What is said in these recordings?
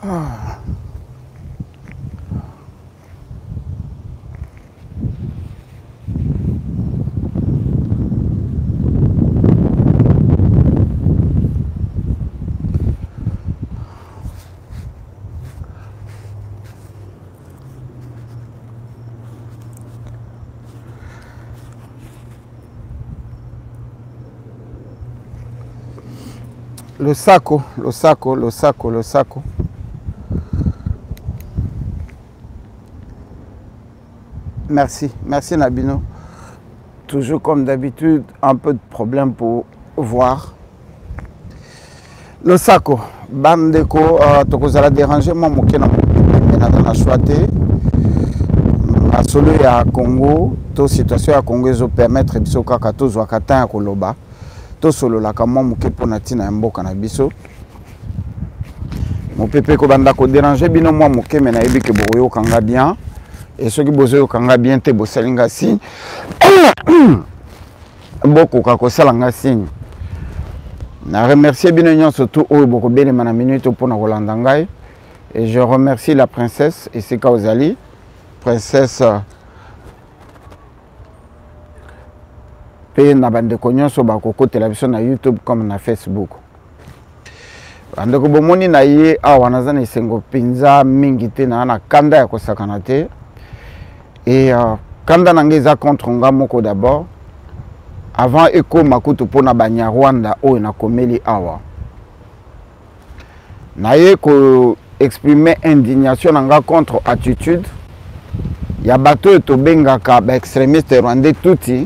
Le saco, le saco, le saco, le saco. Merci, merci Nabino. Toujours comme d'habitude, un peu de problème pour voir. Le saco, bandeko, tu vas déranger, moi, je suis choisi. La solo ya Congo, toute situation à Congo, ils permettre de se faire tout ce qui est koloba. Tout solo la kamo muke pona tina mboka na biso. Mon pépé ko banda ko déranger bino moi muke mais na yebi ke boyo kanga bien et ceux qui bozo kanga bien te bo salinga signe. Boko ka ko salanga signe. Na remercier bino nyon surtout o boko bele mana minute pona kolanda ngai et je remercie la princesse et c'est Kaozali princesse pe na bande konyo so ba koko télévision na YouTube comme na Facebook. Bande ko bomoni na ye awa naza na isengo pinza mingi te na kanda ya kosakana te. Et kanda na ngeza contre nga moko d'abord avant eko makutu pona banya Rwanda o na komeli awa. Na ye ko exprimer indignation nga contre attitude ya bato to bengaka ba extrémiste rwandais tuti.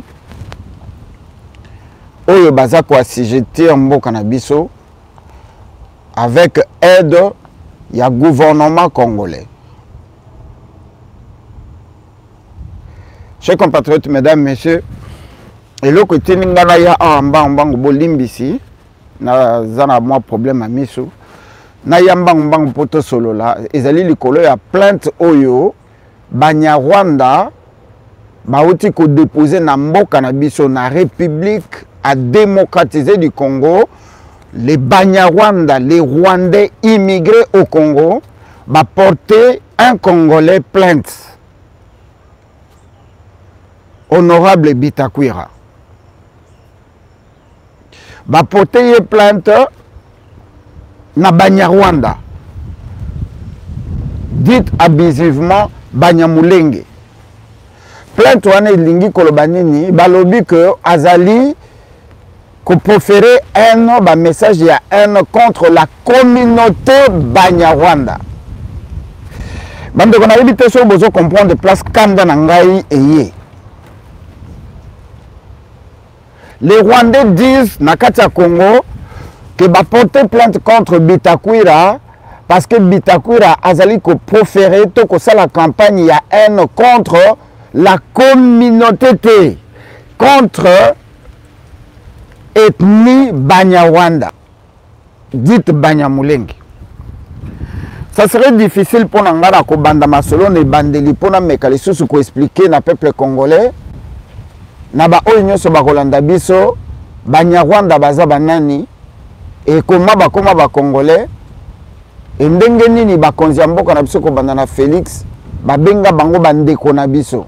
Oyo baza ko assujetti mboka na biso avec aide ya gouvernement congolais. Chers compatriotes, mesdames, messieurs, et le côté n'ingana ya amba mbango bolimbisi na zana moi problème à miso na yamba mbango poto solo la ezali likolo ya plainte oyo banya Rwanda bauti ko déposer na mboka na biso na République à démocratiser du Congo. Les Banyarwanda, les Rwandais immigrés au Congo, va porter un Congolais plainte. Honorable Bitakwira. Va porter une plainte na Banyarwanda. Dites abusivement Banyamulenge. Plainte wana lingi kolobanini balobi que Azali qu'on préférait un message et un contre la communauté Banyarwanda. Bande qu'on a évité ça, vous comprendre de place Kanda Nangai et Yé. Les Rwandais disent, Nakatia Congo, que va porter plainte contre Bitakwira parce que Bitakwira Azali ko préféré tout que ça la campagne il y a un contre la communauté, contre ethnie Banyarwanda, dite Banyamulenge. Ça serait difficile pour Nangara ko banda masolo ne bandeli pour na mekalisu su ko expliquer na peuple congolais na ba oyo nyoso ba kolanda biso Banyarwanda baza banani et comment ba congolais et ndenge nini ba konzi mboka na biso ko banda na Félix ba benga bango bandeko na biso.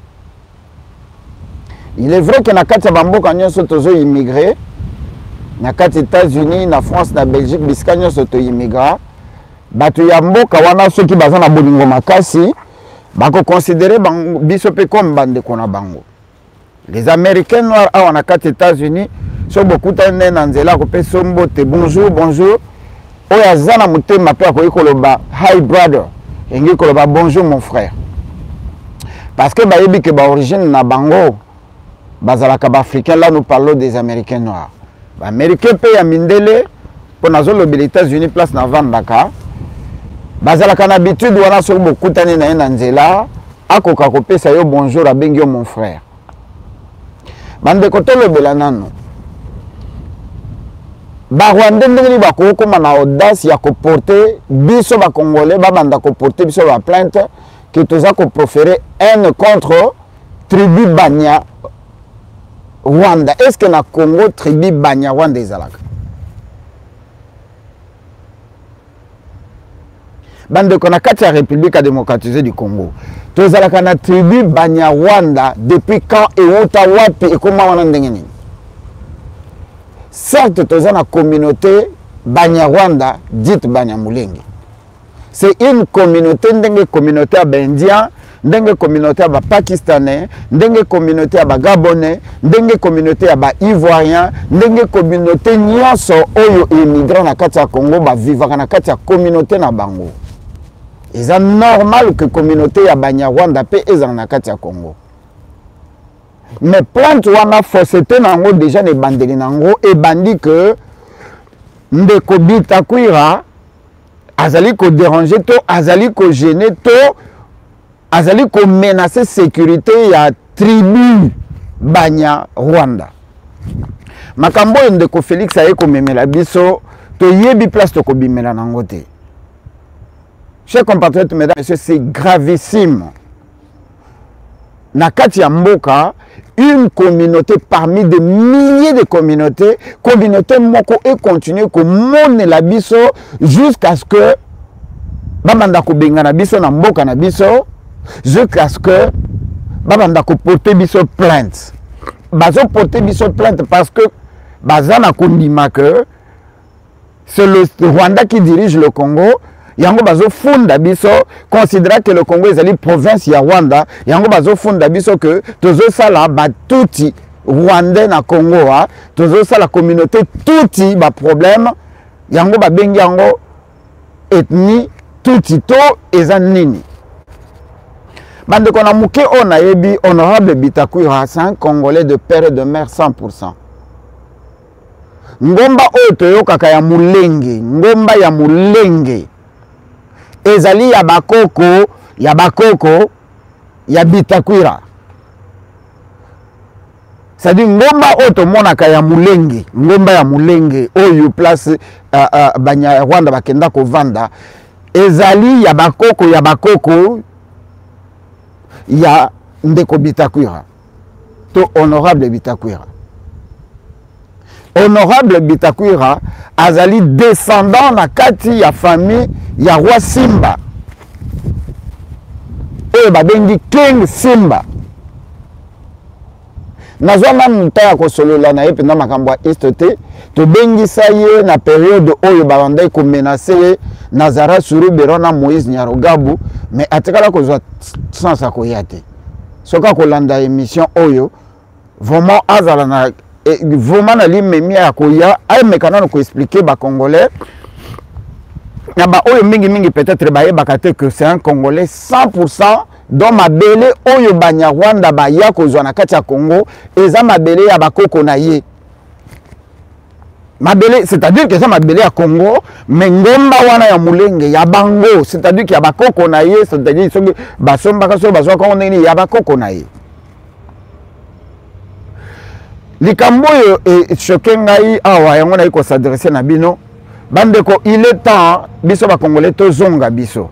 Il est vrai que na kati ya bamboka nyonso tozo immigré na kati États-Unis, na France, na Belgique, bisika nyonso to immigra bato ya mboka wana soki baza na bolingo makasi bako considérer biso pe comme bandeko na bango. Les Américains noirs awa na kati États-Unis so bokuta na nzela ko pe sombote bonjour bonjour oya zana mutema pe ko ikoloba hi brother engi koloba bonjour mon frère parce que bayebi ke ba origine na bango bazalaka ba africain. Là nous parlons des Américains noirs. Ba Américain pe ya mindele pour nazo les États-Unis place na vandaka bazalaka na habitude wana so bokutani na ena nzela akoka kopesa yo bonjour abengi yo mon frère. Bande kotolo belanano ba Rwandais ndenge ba ko koma na audace ya ko porter biso ba Congolais ba banda ko porter biso ba plainte que toza ko proférer haine contre tribu Banya Rwanda. Est-ce que na Congo tribu Banyarwanda ezalaka? bande kona kati ya République démocratisée du Congo. Tozalaka na tribu Banyarwanda depuis quand et outa wapi et comment wana ndenge nini. Certes toza na communauté Banyarwanda dite Banyamulenge. C'est une communauté ndenge communauté à Indien, ndenge communauté à Pakistanais, ndenge communauté à Gabonais, ndenge communauté à Ivoirien, ndenge communauté nyonso oyo immigrant na kati ya Congo ba vivaka na kati ya communauté na bango. C'est normal que la communauté ya Banyarwanda pe ezala na kati ya Congo. Mais plante wana fausseté nango déjà ne bandeli nango et bandi que ndeko Bitakwira azali ko déranger to azali ko gêner to azali ko menacer sécurité ya tribu Banyarwanda. Makambo ndeko Félix aye ko memela biso to yebi place to ko bimela nango te. Chers compatriotes, mesdames et messieurs, c'est gravissime. Nakati ya mboka, une communauté parmi des milliers de communautés, communauté moko et continue ko mone la biso jusqu'à ce que babanda ko benga na biso na mboka na biso, jusqu'à ce que babanda ko porter biso plainte. Bazo porter biso plainte parce que bazana kondima que c'est le Rwanda qui dirige le Congo. Yango bazo funda biso considéra que le Congo est une province ya Rwanda. Yango bazo funda biso que tozo sala ba tuti Rwandais na Congo ha tozo sala communauté tuti ba problème yango ba bengi yango ethnie tuti to eza nini. Bande kona muke ona yebi honorable Bitakwira, c'est un Congolais de père et de mère 100%. Ngomba oyo toyokaka ya mulenge, ngomba ya mulenge. Ezali ya bakoko ya Bitakwira. C'est-à-dire ngomba oto monaka ya mulenge, ngomba ya mulenge oyo place Banyarwanda bakenda ko vanda. Ezali ya bakoko ya ndeko Bitakwira. To honorable Bitakwira. Honorable Bitakwira azali descendant na kati ya famille ya roi Simba. Oyo babengi King Simba. Nazwa na mutaya ko solola na yepe na makambo ya istote to bengi saye na période oyo babandai ko menacer Nazara Surubero na Moïse Nyarogabu mais atikala ko zwa sans akoyate. Soka ko landa émission oyo vraiment azala na vraiment na limemi ya koya ay mekana ko expliquer ba congolais na ba oyo mingi peut-être ba yebakate que c'est un Congolais 100% dont mabele oyo Banyarwanda ba ya kozwa na kati ya Congo eza mabele ya bakoko na ye. Mabele, c'est-à-dire que ça mabele ya Congo mais ngomba wana ya mulenge ya bango, c'est-à-dire qu'il y a bakoko na ye, c'est-à-dire que basomba kaso bazwa ko nini ya bakoko na ye. Likambo yo choqué ngai awa yango na ko s'adresser na bino bandeko, il est temps biso ba congolais to zonga biso.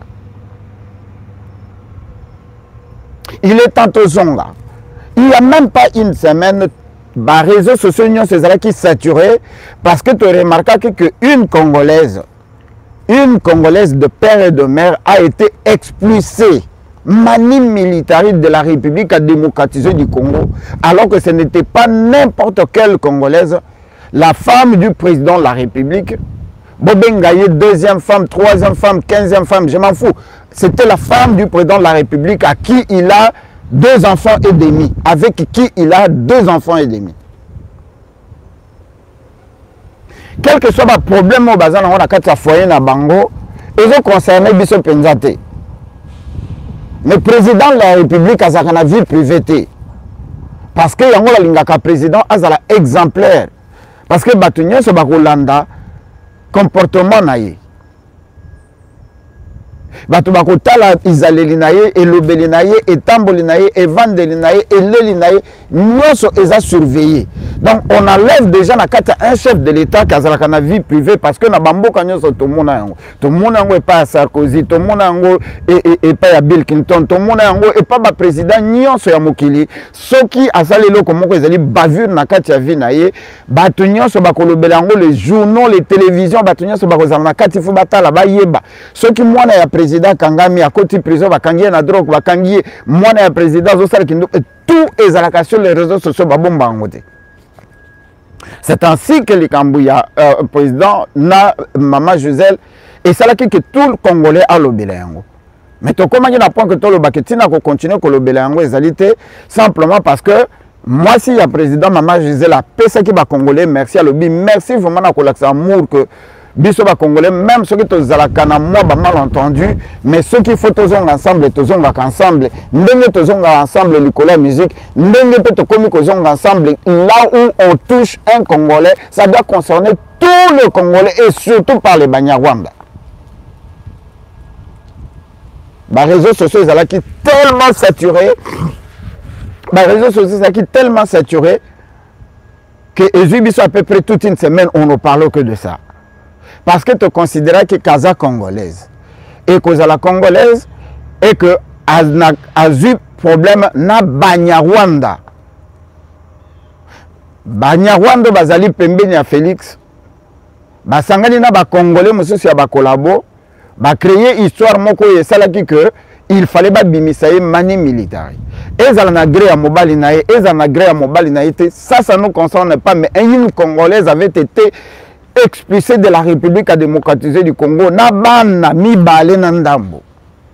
Il est temps to zonga. Il n'y a même pas une semaine les réseaux sociaux qui saturés parce que tu remarques qu'une Congolaise de père et de mère a été expulsée manie militaire de la République démocratisée du Congo, alors que ce n'était pas n'importe quelle Congolaise, la femme du président de la République, Bobengaye, deuxième femme, troisième femme, 15e femme, je m'en fous. C'était la femme du président de la République à qui il a 2 enfants et demi, avec qui il a 2 enfants et demi. Quel que soit le problème au bazar, on a 4 foyers na bango, ils ont concerné biso penzate. Mais le président de la République a une vie privée. Parce que le président a exemplaire. Parce que Batunyo se bakolanda comportement naïe. Batu bakotala izaleli naye, elobeli naye, etamboli naye, evandeli naye, eleli naye, nyonso eza surveillé. Donc on enlève déjà un chef de l'État qui a la vie privée parce que na bamboka nyonso to mona yango. To mona yango et pas Sarkozy, to mona yango et pas Bill Clinton, to mona yango et pas ba président nyonso ya mokili. Soki asali loko moko ezali bavure na kati ya vie na ye, bato nyonso bakolobela yango les journaux, les télévisions, bato nyonso bakozala na kati fu batala ba yeba. Soki mwana ya président Kangami akoti prison bakangi na drogue, bakangi mwana ya président zo sala kindo tout ezalaka sur les réseaux sociaux babomba yango te. C'est ainsi que le Kambouya président na Maman Gisèle et ça là que tout le Congolais a l'obéli yango. Mais to comment il apprend que tout le baketina ko continuer ko l'obéli yango ezalité simplement parce que moi si le président Maman Gisèle a pesa qui ba Congolais merci à l'obéli merci vraiment na ko l'accent amour que biso ba Congolais même ceux qui to zalaka na moi ba mal entendu mais ceux qui faut tozonga ensemble tozonga ensemble ndenge tozonga ensemble likola musique ndenge pe to komi kozonga ensemble là où on touche un Congolais ça doit concerner tous les Congolais et surtout par les Banyarwanda. Les réseaux sociaux ils qui tellement saturés les réseaux sociaux ils qui tellement saturés que à peu près toute une semaine on ne parle que de ça. Parce que tu considères que Kaza congolaise et que la congolaise et que a eu problème na Banyarwanda. Banyarwanda bazali pembeni ya Félix. Basangani na ba congolais mususu ya ba collabo, ba créer histoire moko yesalaki que il fallait ba bimisaye mani militaire. Ezala na gré ya mobali na ye, ezala na gré ya mobali na ye, ça nous concerne pas mais une congolaise avait été expulsé de la République démocratisée du Congo na bana mibale na ndambo.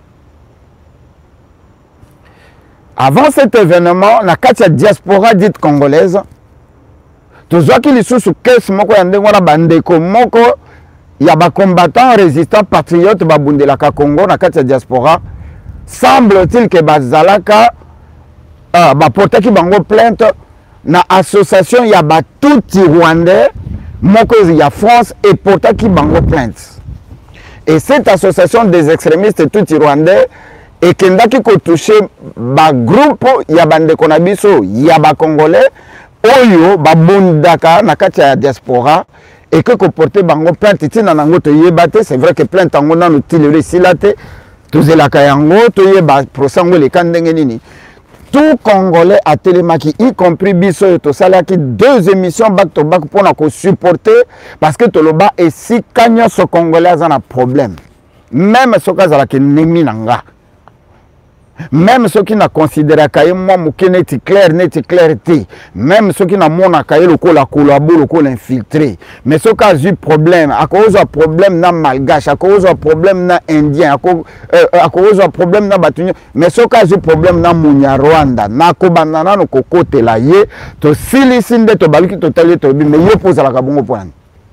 Avant cet événement, la katia diaspora dite congolaise, tous ceux qui sont sous caisse moko ya ndengo na bandeko moko ya ba combattants résistants patriotes babundelaka Congo na katia diaspora, semble-t-il que bazalaka ba portaki bango plainte na association ya ba tout rwandais moko ya France et pourtant qui bango plainte. Et cette association des extrémistes tout rwandais et kendaki ko toucher ba groupe ya bande konabiso ya ba congolais oyo ba bundaka na kati ya diaspora et que ko porter bango plainte tina nango to yebate c'est vrai que plainte ngo nanu tilele silate to zelaka yango to yeba procès ngo le kandenge nini. Tout Congolais à Télémaki, y compris Bisso et Tosala, qui 2 émissions back to back pour nous supporter parce que Toloba et si Kanya ce Congolais a un problème. Même ce cas qui n'est pas même ceux qui n'a considéré que moi n'est clair même ceux qui n'a mon accueilli le collabo le col infiltré mais ceux qui a eu problème à cause de problème na malgache à cause de problème na indien à cause de problème na batunyo mais ceux qui a eu problème na Munyarwanda na kobanana no kokote la ye to silisinde to baluki to tali to mais ye pose la kabongo point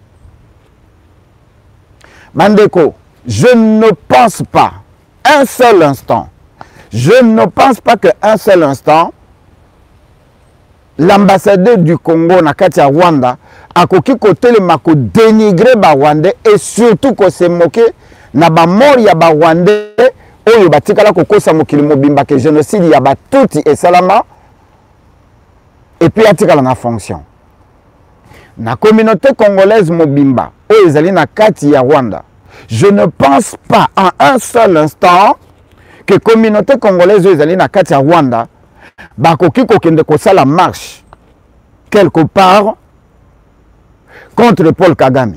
Mandeko je ne pense pas un seul instant. Je ne pense pas qu'un seul instant, l'ambassadeur du Congo, Nakatia Rwanda, a côté le mako dénigré ba Rwandais et surtout qu'on s'est moqué na ba mort ya ba Rwandais oyo batikala koko sa mokili mobimba que génocide ya ba tuti et salama et puis atikala na fonction. Na communauté congolaise mobimba oyo ezali na kati ya Rwanda. Je ne pense pas en un seul instant que la communauté congolaise est na kati ya Rwanda bakoki kokende kosala marche quelque part contre Paul Kagame.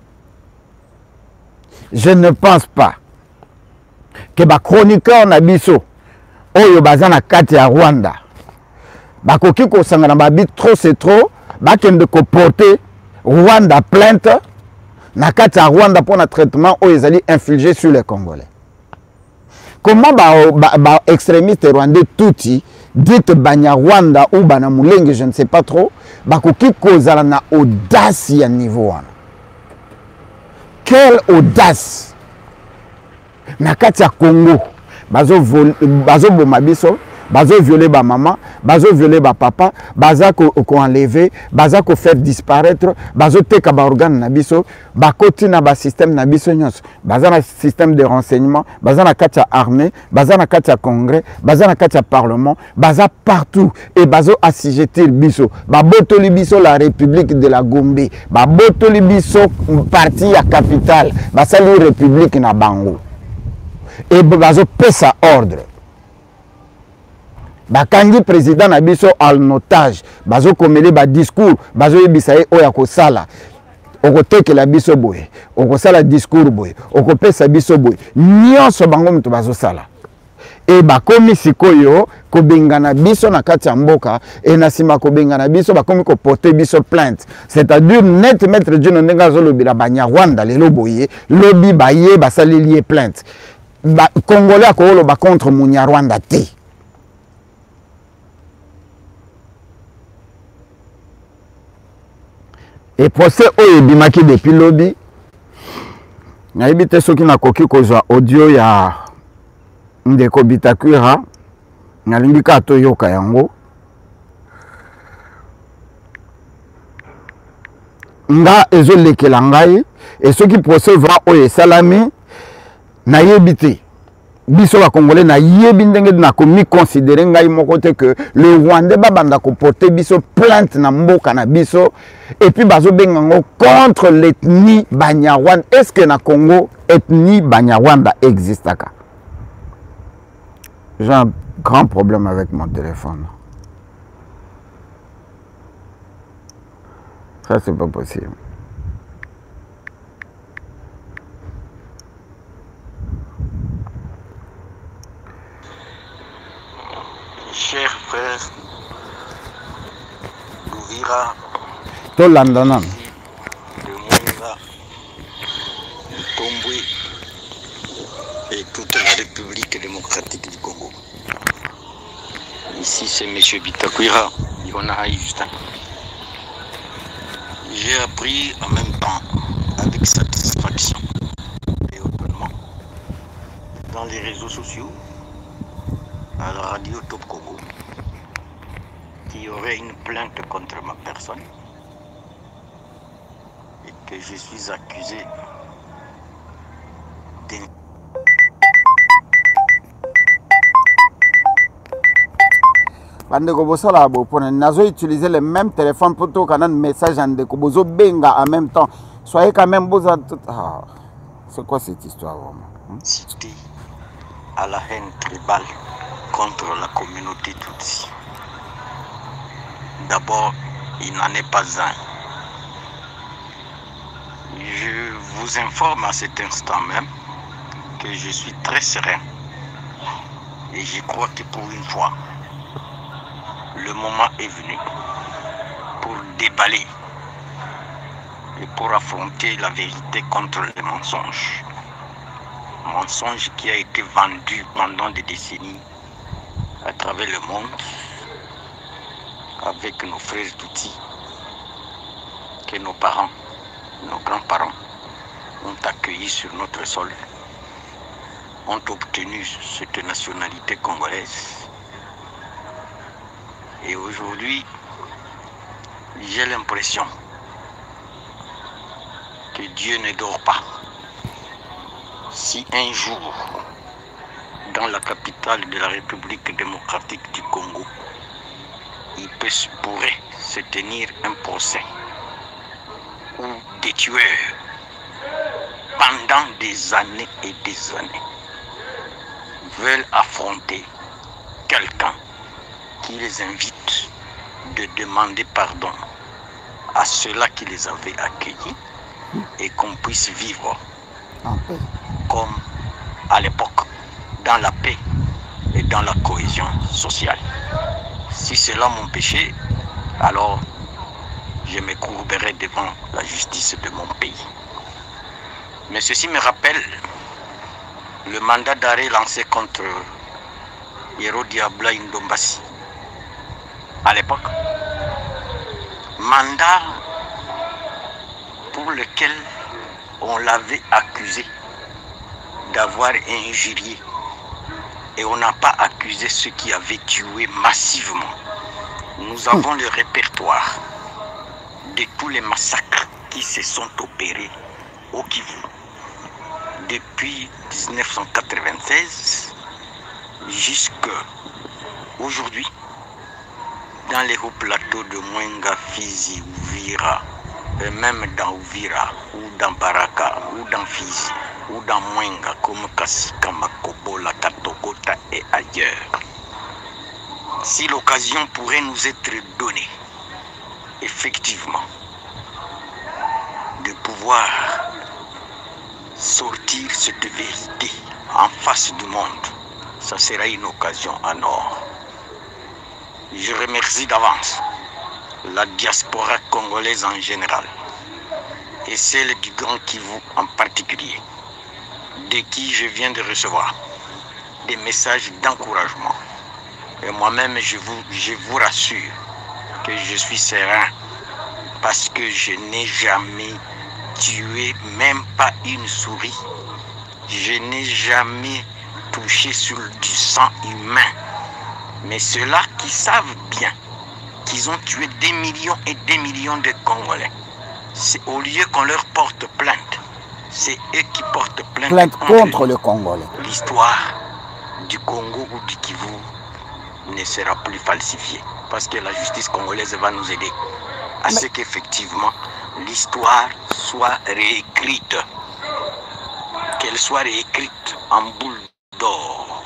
Je ne pense pas que ba chroniqueur na biso oyo baza na kati ya Rwanda bakoki kosanga na babi trop c'est trop bakende ko porter Rwanda plainte na kati ya Rwanda pour un traitement oyo ezali infligé sur les Congolais. Comment les extrémistes rwandais touti dites Banyarwanda ou Banamulenge, je ne sais pas trop, bakoki kozala na audace ya niveau wana. Quelle audace! Na kati ya Congo, bazo boma biso, bazo violer ba maman, bazo violer ba papa, baza ko enlever, baza ko faire disparaître, bazo teka ba organe na biso, ba koti na ba système na biso nyos, baza na système de renseignement, baza na kati ya armée, baza na kati ya congrès, baza na kati ya parlement, baza partout et bazo assujettir biso, ba botoli biso la République de la Gombe, ba botoli biso parti ya capitale, basali République na bango. Et bazo pesa ordre. Bakangi président na biso en otage, bazo komeli ba discours, bazo yebisa ye oya kosala. Okotekela biso boye, okosala discours boye, okopesa biso boye. Nyonso bango mutu bazo sala. Et bakomi sikoyo kobengana biso na kati ya mboka et na sima kobengana biso bakomi ko porter biso plainte. C'est-à-dire net maître Dieu ndenge azolobela Banyarwanda lelo boye, lobi baye basali lié plainte. Ba Congolais akoloba contre Munyarwanda te. Et procès oyo bimaki depuis lobby. Nayebi te soki nakoki kozwa audio ya ndeko Bitakwira. Nalingi ka toyoka yango. Nga ezolekela ngai et soki procès va oyo salami nayebi te. Biso ba Congolais na yebi ndenge na komi considérer ngai moko te que le Rwandais babanda ko porter biso plainte na mboka na biso et puis bazo bengango contre l'ethnie Banyarwanda. Est-ce que na Congo ethnie Banyarwanda existe aka? J'ai un grand problème avec mon téléphone. Ça c'est pas possible. Cher frère Louvira, Tolandana. de Mwenga, Tomboué et toute la République démocratique du Congo. Ici c'est M. Bitakwira, Yona Justin. J'ai appris en même temps, avec satisfaction et hautement, dans les réseaux sociaux, à la radio Top Congo, qu'il y aurait une plainte contre ma personne et que je suis accusé d'une... Bandeko bosala bopona nazo utiliser le même téléphone pour tout canal message en deko bozo benga en même temps. Soyez quand même boza tout. Ah, c'est quoi cette histoire vraiment? Cité à la haine tribale contre la communauté Tutsi. D'abord, il n'en est pas un. Je vous informe à cet instant même que je suis très serein. Et je crois que pour une fois, le moment est venu pour déballer et pour affronter la vérité contre les mensonges. Mensonge qui a été vendu pendant des décennies à travers le monde avec nos frères d'outils que nos parents, nos grands-parents ont accueillis sur notre sol, ont obtenu cette nationalité congolaise. Et aujourd'hui, j'ai l'impression que Dieu ne dort pas. Si un jour, dans la capitale de la République démocratique du Congo, il pourrait se tenir un procès où des tueurs, pendant des années et des années, veulent affronter quelqu'un qui les invite de demander pardon à ceux-là qui les avaient accueillis et qu'on puisse vivre comme à l'époque, dans la paix et dans la cohésion sociale. Si c'est là mon péché, alors je me courberai devant la justice de mon pays. Mais ceci me rappelle le mandat d'arrêt lancé contre Hérodiabla Ndombasi. À l'époque, mandat pour lequel on l'avait accusé d'avoir injurié et on n'a pas accusé ceux qui avaient tué massivement. Nous avons le répertoire de tous les massacres qui se sont opérés au Kivu depuis 1996 jusqu'à aujourd'hui dans les hauts plateaux de Mwenga, Fizi, Uvira, et même dans Uvira, ou dans Baraka, ou dans Fizi, ou dans Mwenga, comme Kassika, Makobola, Katogota et ailleurs. Si l'occasion pourrait nous être donnée, effectivement, de pouvoir sortir cette vérité en face du monde, ça sera une occasion en or. Je remercie d'avance la diaspora congolaise en général et celle du Grand Kivu en particulier, de qui je viens de recevoir des messages d'encouragement. Et moi-même, je vous rassure que je suis serein parce que je n'ai jamais tué même pas une souris. Je n'ai jamais touché sur du sang humain. Mais ceux-là qui savent bien qu'ils ont tué des millions et des millions de Congolais, c'est au lieu qu'on leur porte plainte, c'est eux qui portent plainte contre le Congolais. L'histoire du Congo ou du Kivu ne sera plus falsifiée parce que la justice congolaise va nous aider à ce qu'effectivement l'histoire soit réécrite, qu'elle soit réécrite en boule d'or.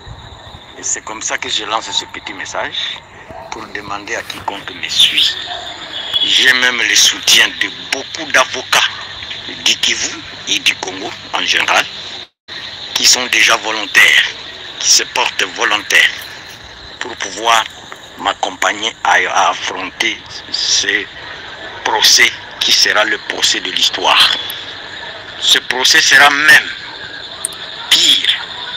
Et c'est comme ça que je lance ce petit message pour demander à quiconque me suit. J'ai même le soutien de beaucoup d'avocats du Kivu et du Congo en général qui sont déjà volontaires, qui se portent volontaires pour pouvoir m'accompagner à affronter ce procès qui sera le procès de l'histoire. Ce procès sera même pire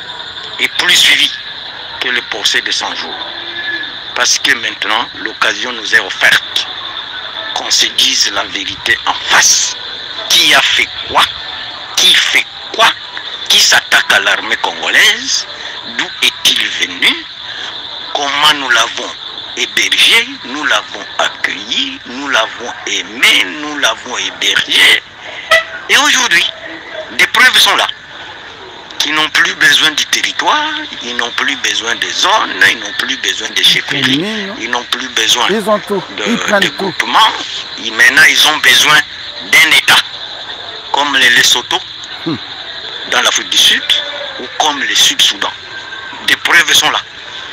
et plus suivi que le procès de 100 jours. Parce que maintenant, l'occasion nous est offerte qu'on se dise la vérité en face. Qui a fait quoi? Qui fait quoi? Qui s'attaque à l'armée congolaise? D'où est-il venu? Comment nous l'avons hébergé? Nous l'avons accueilli, nous l'avons aimé, nous l'avons hébergé. Et aujourd'hui, des preuves sont là. Qui n'ont plus besoin du territoire, ils n'ont plus besoin des zones, ils n'ont plus besoin de chefferies, ils n'ont plus besoin de groupements. Maintenant, ils ont besoin d'un État, comme les Lesotho, dans l'Afrique du Sud, ou comme le Sud-Soudan. Des preuves sont là.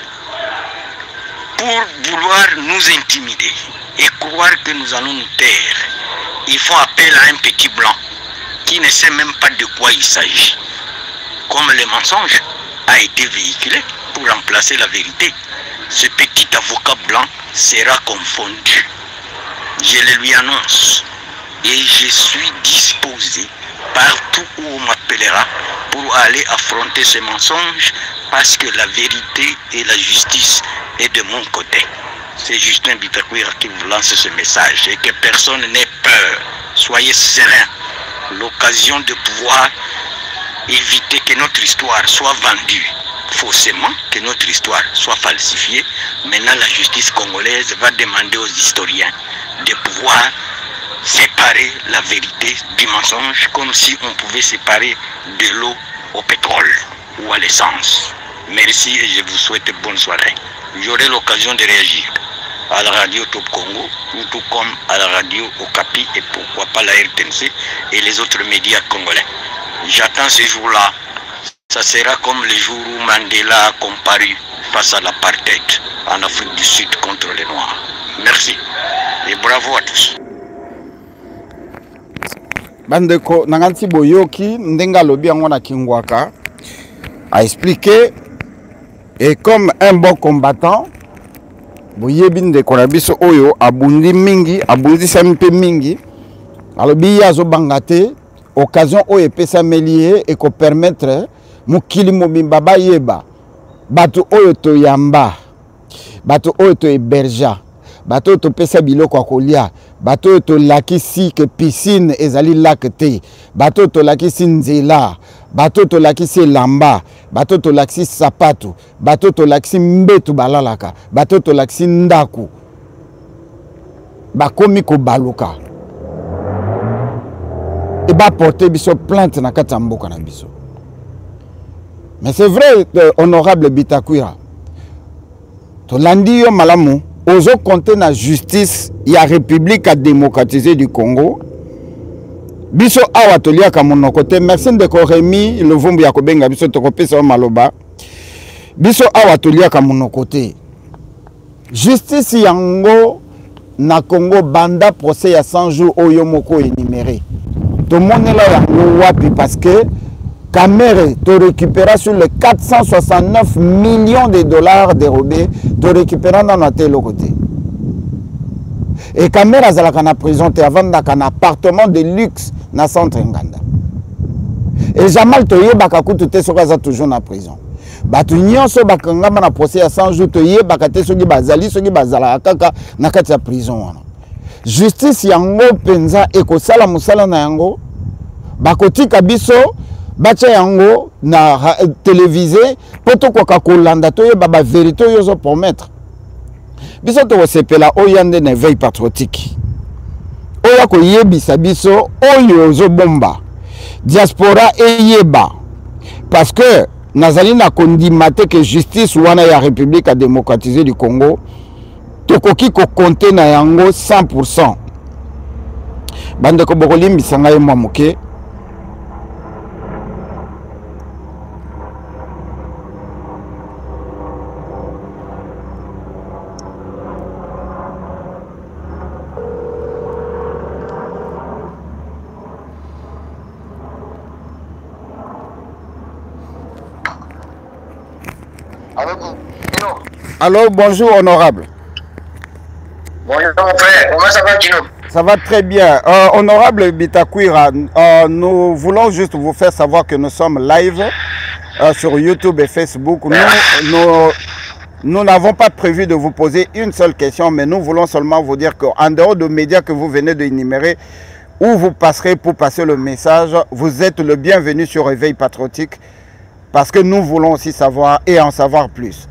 Pour vouloir nous intimider et croire que nous allons nous taire, ils font appel à un petit blanc qui ne sait même pas de quoi il s'agit. Comme le mensonge a été véhiculé pour remplacer la vérité, ce petit avocat blanc sera confondu. Je le lui annonce et je suis disposé partout où on m'appellera pour aller affronter ce mensonge parce que la vérité et la justice est de mon côté. C'est Justin Bitakwira qui vous lance ce message et que personne n'ait peur. Soyez serein. L'occasion de pouvoir éviter que notre histoire soit vendue faussement, que notre histoire soit falsifiée. Maintenant, la justice congolaise va demander aux historiens de pouvoir séparer la vérité du mensonge comme si on pouvait séparer de l'eau au pétrole ou à l'essence. Merci et je vous souhaite bonne soirée. J'aurai l'occasion de réagir à la radio Top Congo, ou tout comme à la radio Okapi et pourquoi pas la RTNC et les autres médias congolais. J'attends ce jour-là. Ça sera comme le jour où Mandela a comparu face à l'apartheid en Afrique du Sud contre les Noirs. Merci et bravo à tous. Bandeko nanganti boyoki ndenga lobi yango na Kingwaka a expliqué et comme un bon combattant boyebi ndeko na biso oyo abundi mingi abundi sampe mingi alobi yazo bangate occasion oyo epesa melie et ko permettre mukili mobimba bayeba bato oyo to yamba bato oyo to héberja bato oyo to pesa biloko akolia bato oyo to lakisi ke piscine ezali lac te bato oyo to lakisi nzela bato oyo to lakisi elamba bato tolakisi sapato, bato tolakisi mbetu balalaka, bato tolakisi ndaku, bakomi kobaluka. Et ba porter biso plainte na kati ya mboka na biso. Mais c'est vrai, honorable Bitakwira, tolandi yo malamu, ozo compter na justice ya République démocratisée du Congo. Biso awa toliaka monoko te, merci ndeko Rémi Luvumbu ya kobenga biso tokopesa maloba. Biso awa toliaka monoko te. Justice yango na Congo banda procès ya 100 jours oyo moko énuméré. Tout le monde est là parce que Camere te récupéra sur les 469 millions de dollars dérobés, te récupéra dans notre côté. Et Camere a la prison, te avant un appartement de luxe dans le centre Nganda. Et Jamal Toye Bakakou te sera toujours en prison. Batunyon so bakangama na procès à 100 jours Toye Bakate sogi bazali sogi bazala kaka na kati ya prison. Justice yango penza ekosala musala na yango bakotika biso bacha yango na télévisé poto kwa kolanda toye baba vérité yozo promettre biso to sepela oyande na veille patriotique oya ko yebisa biso oyo zo bomba diaspora eyeba parce que nazali na kondimate que justice wana ya République démocratisée du Congo tokoki ko compter na yango 100%. Bande ko bokoli misanga ye moke. Allô, bonjour honorable. Bonjour mon frère, comment ça va Gino? Ça va très bien. Honorable Bitakwira, nous voulons juste vous faire savoir que nous sommes live sur YouTube et Facebook. Nous n'avons pas prévu de vous poser une seule question, mais nous voulons seulement vous dire qu'en dehors des médias que vous venez d'énumérer, où vous passerez pour passer le message, vous êtes le bienvenu sur Réveil Patriotique, parce que nous voulons aussi savoir et en savoir plus.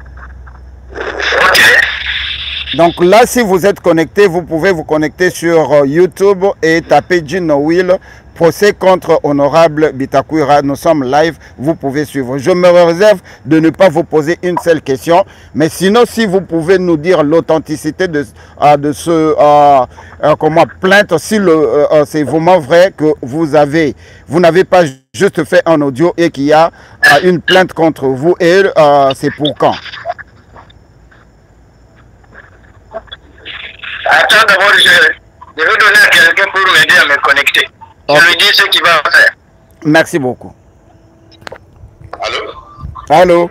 Donc là, si vous êtes connecté, vous pouvez vous connecter sur YouTube et taper Gino Will, procès contre honorable Bitakwira. Nous sommes live, vous pouvez suivre. Je me réserve de ne pas vous poser une seule question, mais sinon, si vous pouvez nous dire l'authenticité de ce plainte, si c'est vraiment vrai que vous n'avez pas juste fait un audio et qu'il y a une plainte contre vous, et c'est pour quand? Attends, d'abord, je vais donner à quelqu'un pour m'aider à me connecter. Je lui dis ce qu'il va faire. Merci beaucoup. Allô?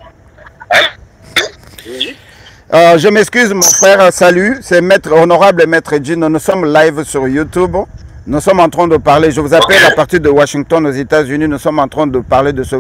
Allô? Je m'excuse, mon frère. Salut, c'est Maître Honorable Maître Gino. Nous sommes live sur YouTube. Nous sommes en train de parler. Je vous appelle à partir de Washington, aux États-Unis. Nous sommes en train de parler de ce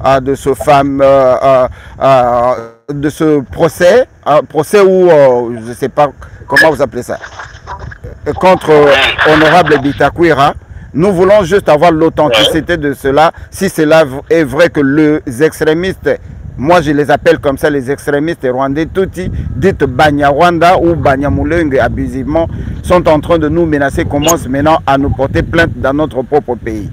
procès, procès où je ne sais pas comment vous appelez ça, contre honorable Bitakwira. Nous voulons juste avoir l'authenticité de cela. Si cela est vrai que les extrémistes, moi je les appelle comme ça, les extrémistes rwandais, touti, dites Banyarwanda ou Banyamulenge abusivement, sont en train de nous menacer, commencent maintenant à nous porter plainte dans notre propre pays.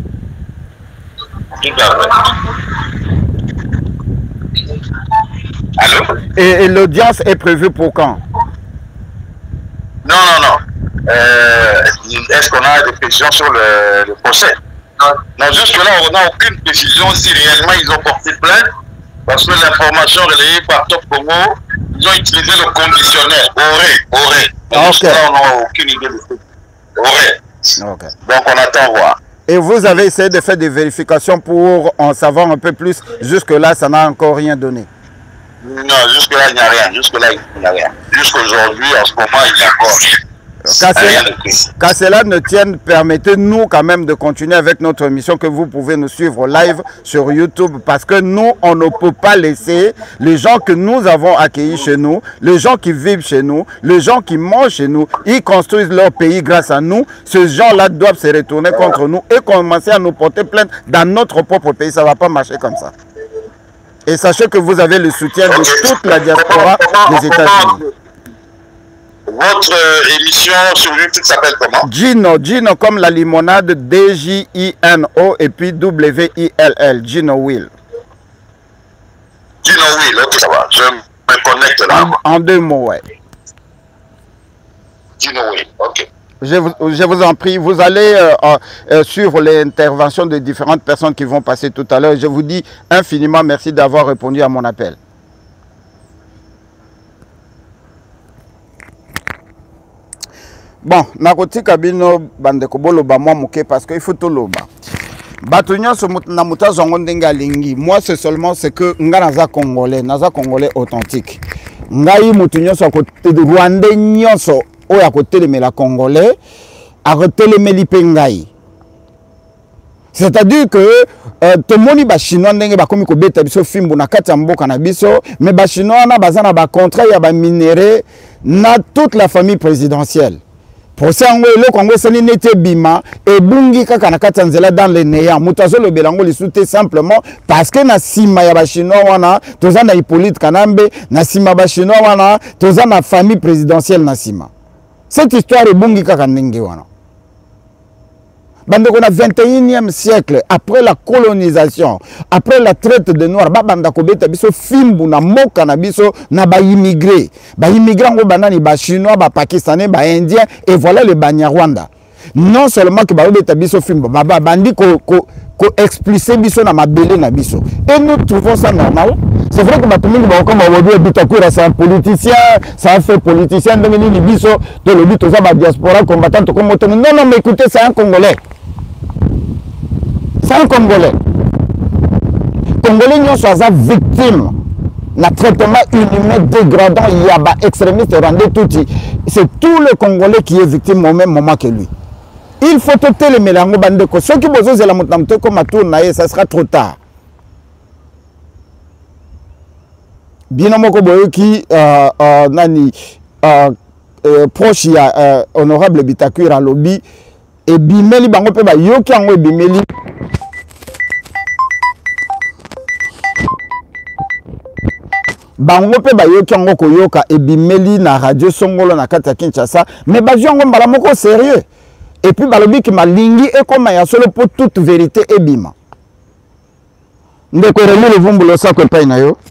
Allô? Et l'audience est prévue pour quand? Non. Est-ce qu'on a des précisions sur le procès? Non, jusque-là, on n'a aucune précision si réellement ils ont porté plainte, parce que l'information relayée par Top Congo, ils ont utilisé le conditionnel, aurait. Okay. Là, on n'a aucune idée de ce aurait. Okay. Donc on attend voir. Et vous avez essayé de faire des vérifications pour en savoir un peu plus. Jusque-là, ça n'a encore rien donné. Non, jusque-là, il n'y a rien. Jusqu'aujourd'hui, en ce moment, il n'y a encore rien. Qu'à cela ne tienne, permettez-nous quand même de continuer avec notre émission que vous pouvez nous suivre live sur YouTube, parce que nous, on ne peut pas laisser les gens que nous avons accueillis chez nous, les gens qui vivent chez nous, les gens qui mangent chez nous, ils construisent leur pays grâce à nous. Ces gens-là doivent se retourner contre nous et commencer à nous porter plainte dans notre propre pays. Ça ne va pas marcher comme ça. Et sachez que vous avez le soutien de toute la diaspora des États-Unis. Votre émission sur YouTube s'appelle comment? Gino comme la limonade, D-J-I-N-O et puis W-I-L-L, Gino Will. Gino Will, ok, ça va, je me connecte là. En 2 mots, ouais. Gino Will, ok. Je vous en prie, vous allez suivre les interventions de différentes personnes qui vont passer tout à l'heure. Je vous dis infiniment merci d'avoir répondu à mon appel. Bon, nakoti kabino bandeko boloba moi moke parce qu'il faut tout loba. Batonya so na muta zongo ndenga lingi. Moi c'est seulement c'est que nga naza congolais authentique. Ngai mutunyo so ko Rwandais nyonso oyo akotelemela congolais akotelemeli pe ngai. C'est-à-dire que tomoni ba chinois ndenge bakomi ko beta biso fimbu na kati ya mboka na biso, mais ba chinois na bazana ba contrat ya ba minéraux na toute la famille présidentielle. Pour ça, le Congo, c'est n'était bima et bungi kaka na kati nzela dans le néant. Mutazo le belango li soute simplement parce que na sima ya ba chinois wana, toza na Hippolyte Kanambe, na sima ba chinois wana, toza na famille présidentielle na sima. Cette histoire est bungi kaka ndenge wana. Bande qu'on a 21e siècle, après la colonisation, après la traite de Noirs, banda ko beta biso fimbu na moka na biso na ba immigré. Ba immigré ngo banani ba chinois, ba pakistanais, ba indiens et voilà le Banyarwanda. Non seulement que ba beta biso fimbu, bandi ko expliquer biso na mabele na biso. Et nous trouvons ça normal. C'est vrai que Batumini comme aujourd'hui Bitakura c'est un politicien, c'est un fait politicien donc ni biso de le but aux diaspora combattant comme non mais écoutez c'est un Congolais. C'est un Congolais. Congolais, nous sommes victimes d'un traitement inhumain dégradant. Il y a des extrémistes rendus tout. C'est tout le Congolais qui est victime au même moment que lui. Il faut tout les mélanges. Ceux qui besoin la montagne comme à tourner, ça sera trop tard. Bien au qui nani proche ya honorable Bitakura lobby et bimeli bango pe ba yoki ango bimeli. Bango pe bayoki yango koyoka ebimeli na radio songolo na kati ya Kinshasa mais bazwi yango mbala moko sérieux et puis balobi ki malingi ekoma ya solo pour toute vérité ebima ndeko remi le vumbulo sako epai na yo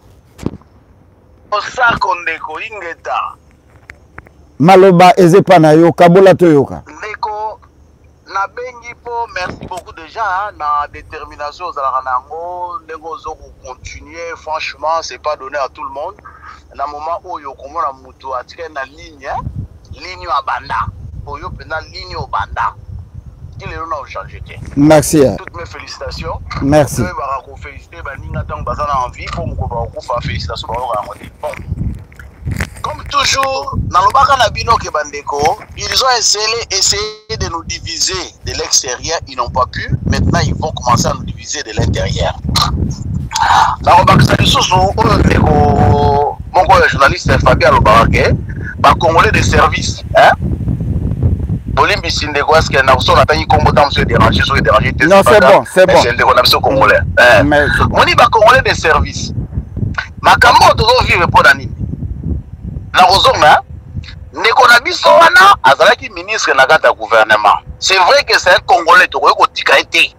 osako ndeko ingeta maloba ezepa na yo kabola toyoka ndeko na bengi po merci beaucoup déjà na détermination ozalaka nango ndenge ozo continuer franchement c'est pas donné à tout le monde na moment oyo komona mutu atika na ligne ya banda oyo pena ligne au banda il est là au changer. Merci. Toutes mes félicitations. Merci. Je vais féliciter baninga tant bazana envie pour me faire félicitations bon. Comme toujours, dans le baka na bino ke bandeko, ils ont essayé de nous diviser de l'extérieur, ils n'ont pas pu. Maintenant, ils vont commencer à nous diviser de l'intérieur. Dans le baka sa lisusu, ndeko mon journaliste Fabien Lobarake, ba congolais de service, hein? Bolimbi sindeko est-ce que na so na tangi kombo tam se déranger, so déranger. Non, c'est bon, c'est bon. C'est ndeko na biso congolais. Moni ba congolais de service. Makambo tozo vivre pour nani? Na kozonga ndeko na biso wana azalaki ministre na kata gouvernement. C'est vrai que c'est un congolais to ko tika été.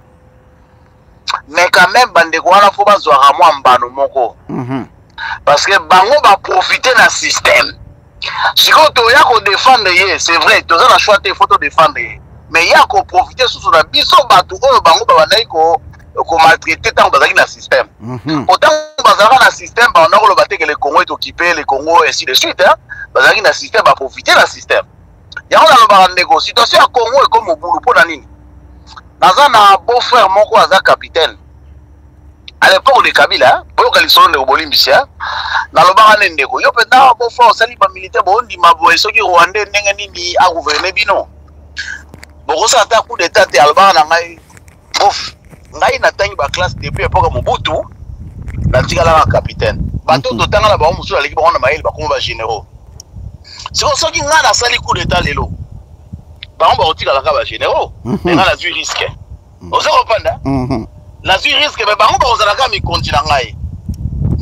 Mais quand même bandeko wana faut bazwa ramwa mbano moko. Parce que bango va profiter na système. Si tu ya ko défendre ye, c'est vrai, tu as la choix de photo défendre. Mais ya ko profiter sous la biso batu oyo bango ba bandai ko maltraiter tant bazaki na système. Autant bazaka na système ba on a ko battre que le Congo est occupé, le Congo ainsi de suite hein. Bazaki na système ba profiter na système. Ya on a lo ba ndeko situation ya Congo est comme obulu po na nini. Naza na beau-frère moko aza capitaine. À l'époque de Kabila, pour que les gens ne oublient pas, dans le bar ndeko, yo penda bo fa osali ba militaire bo ndima bo esoki Rwanda ndenge nini a gouverner bino. Boko sa ta coup d'état te alba na ngai. Bof, ngai na tangi ba classe depuis époque Mobutu, na tika la capitaine. Bato to tanga la ba musu la l'équipe on na mail ba comme ba généraux. C'est pour ça que nga na sali coup d'état lelo. Ba on ba otika la ba généraux, mais nga na du risque. Ozo reprendre. La vie risque mais bango ba ozalaka mi konti na ngai.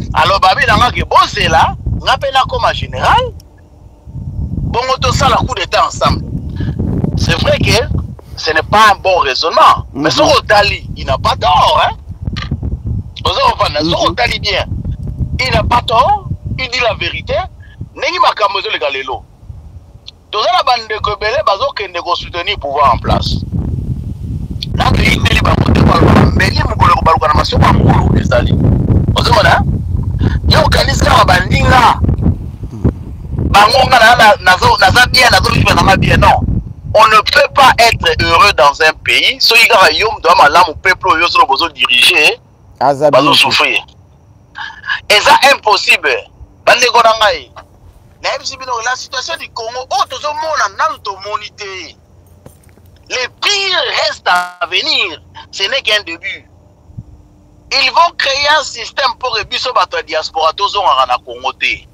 Alors babi nanga ke bosse là, ngapena comme général. Bon auto ça la coup d'état ensemble. C'est vrai que ce n'est pas un bon raisonnement. Mais son Otali, il n'a pas tort hein. Son Otali bien. Il n'a pas tort, il dit la vérité. Nengi makamozo le galelo. Dans la bande de Kobele, bazo kende ko soutenir pouvoir en place. Là que il délibère pour mais il mukolo ko baluka na masoko amukolo ezali. Ozomona? Yo kanisa bandinga. Bangonga na bien na bien non. On ne peut pas être heureux dans un pays. Ce qui est yom doit malam au peuple yo zo bozo diriger. Bazo souffrir. Et ça impossible. Bande ko ngai. La situation du Congo, les pires restent à venir. Ce n'est qu'un début. Ils vont créer un système pour rébuser la diaspora tous en Congo.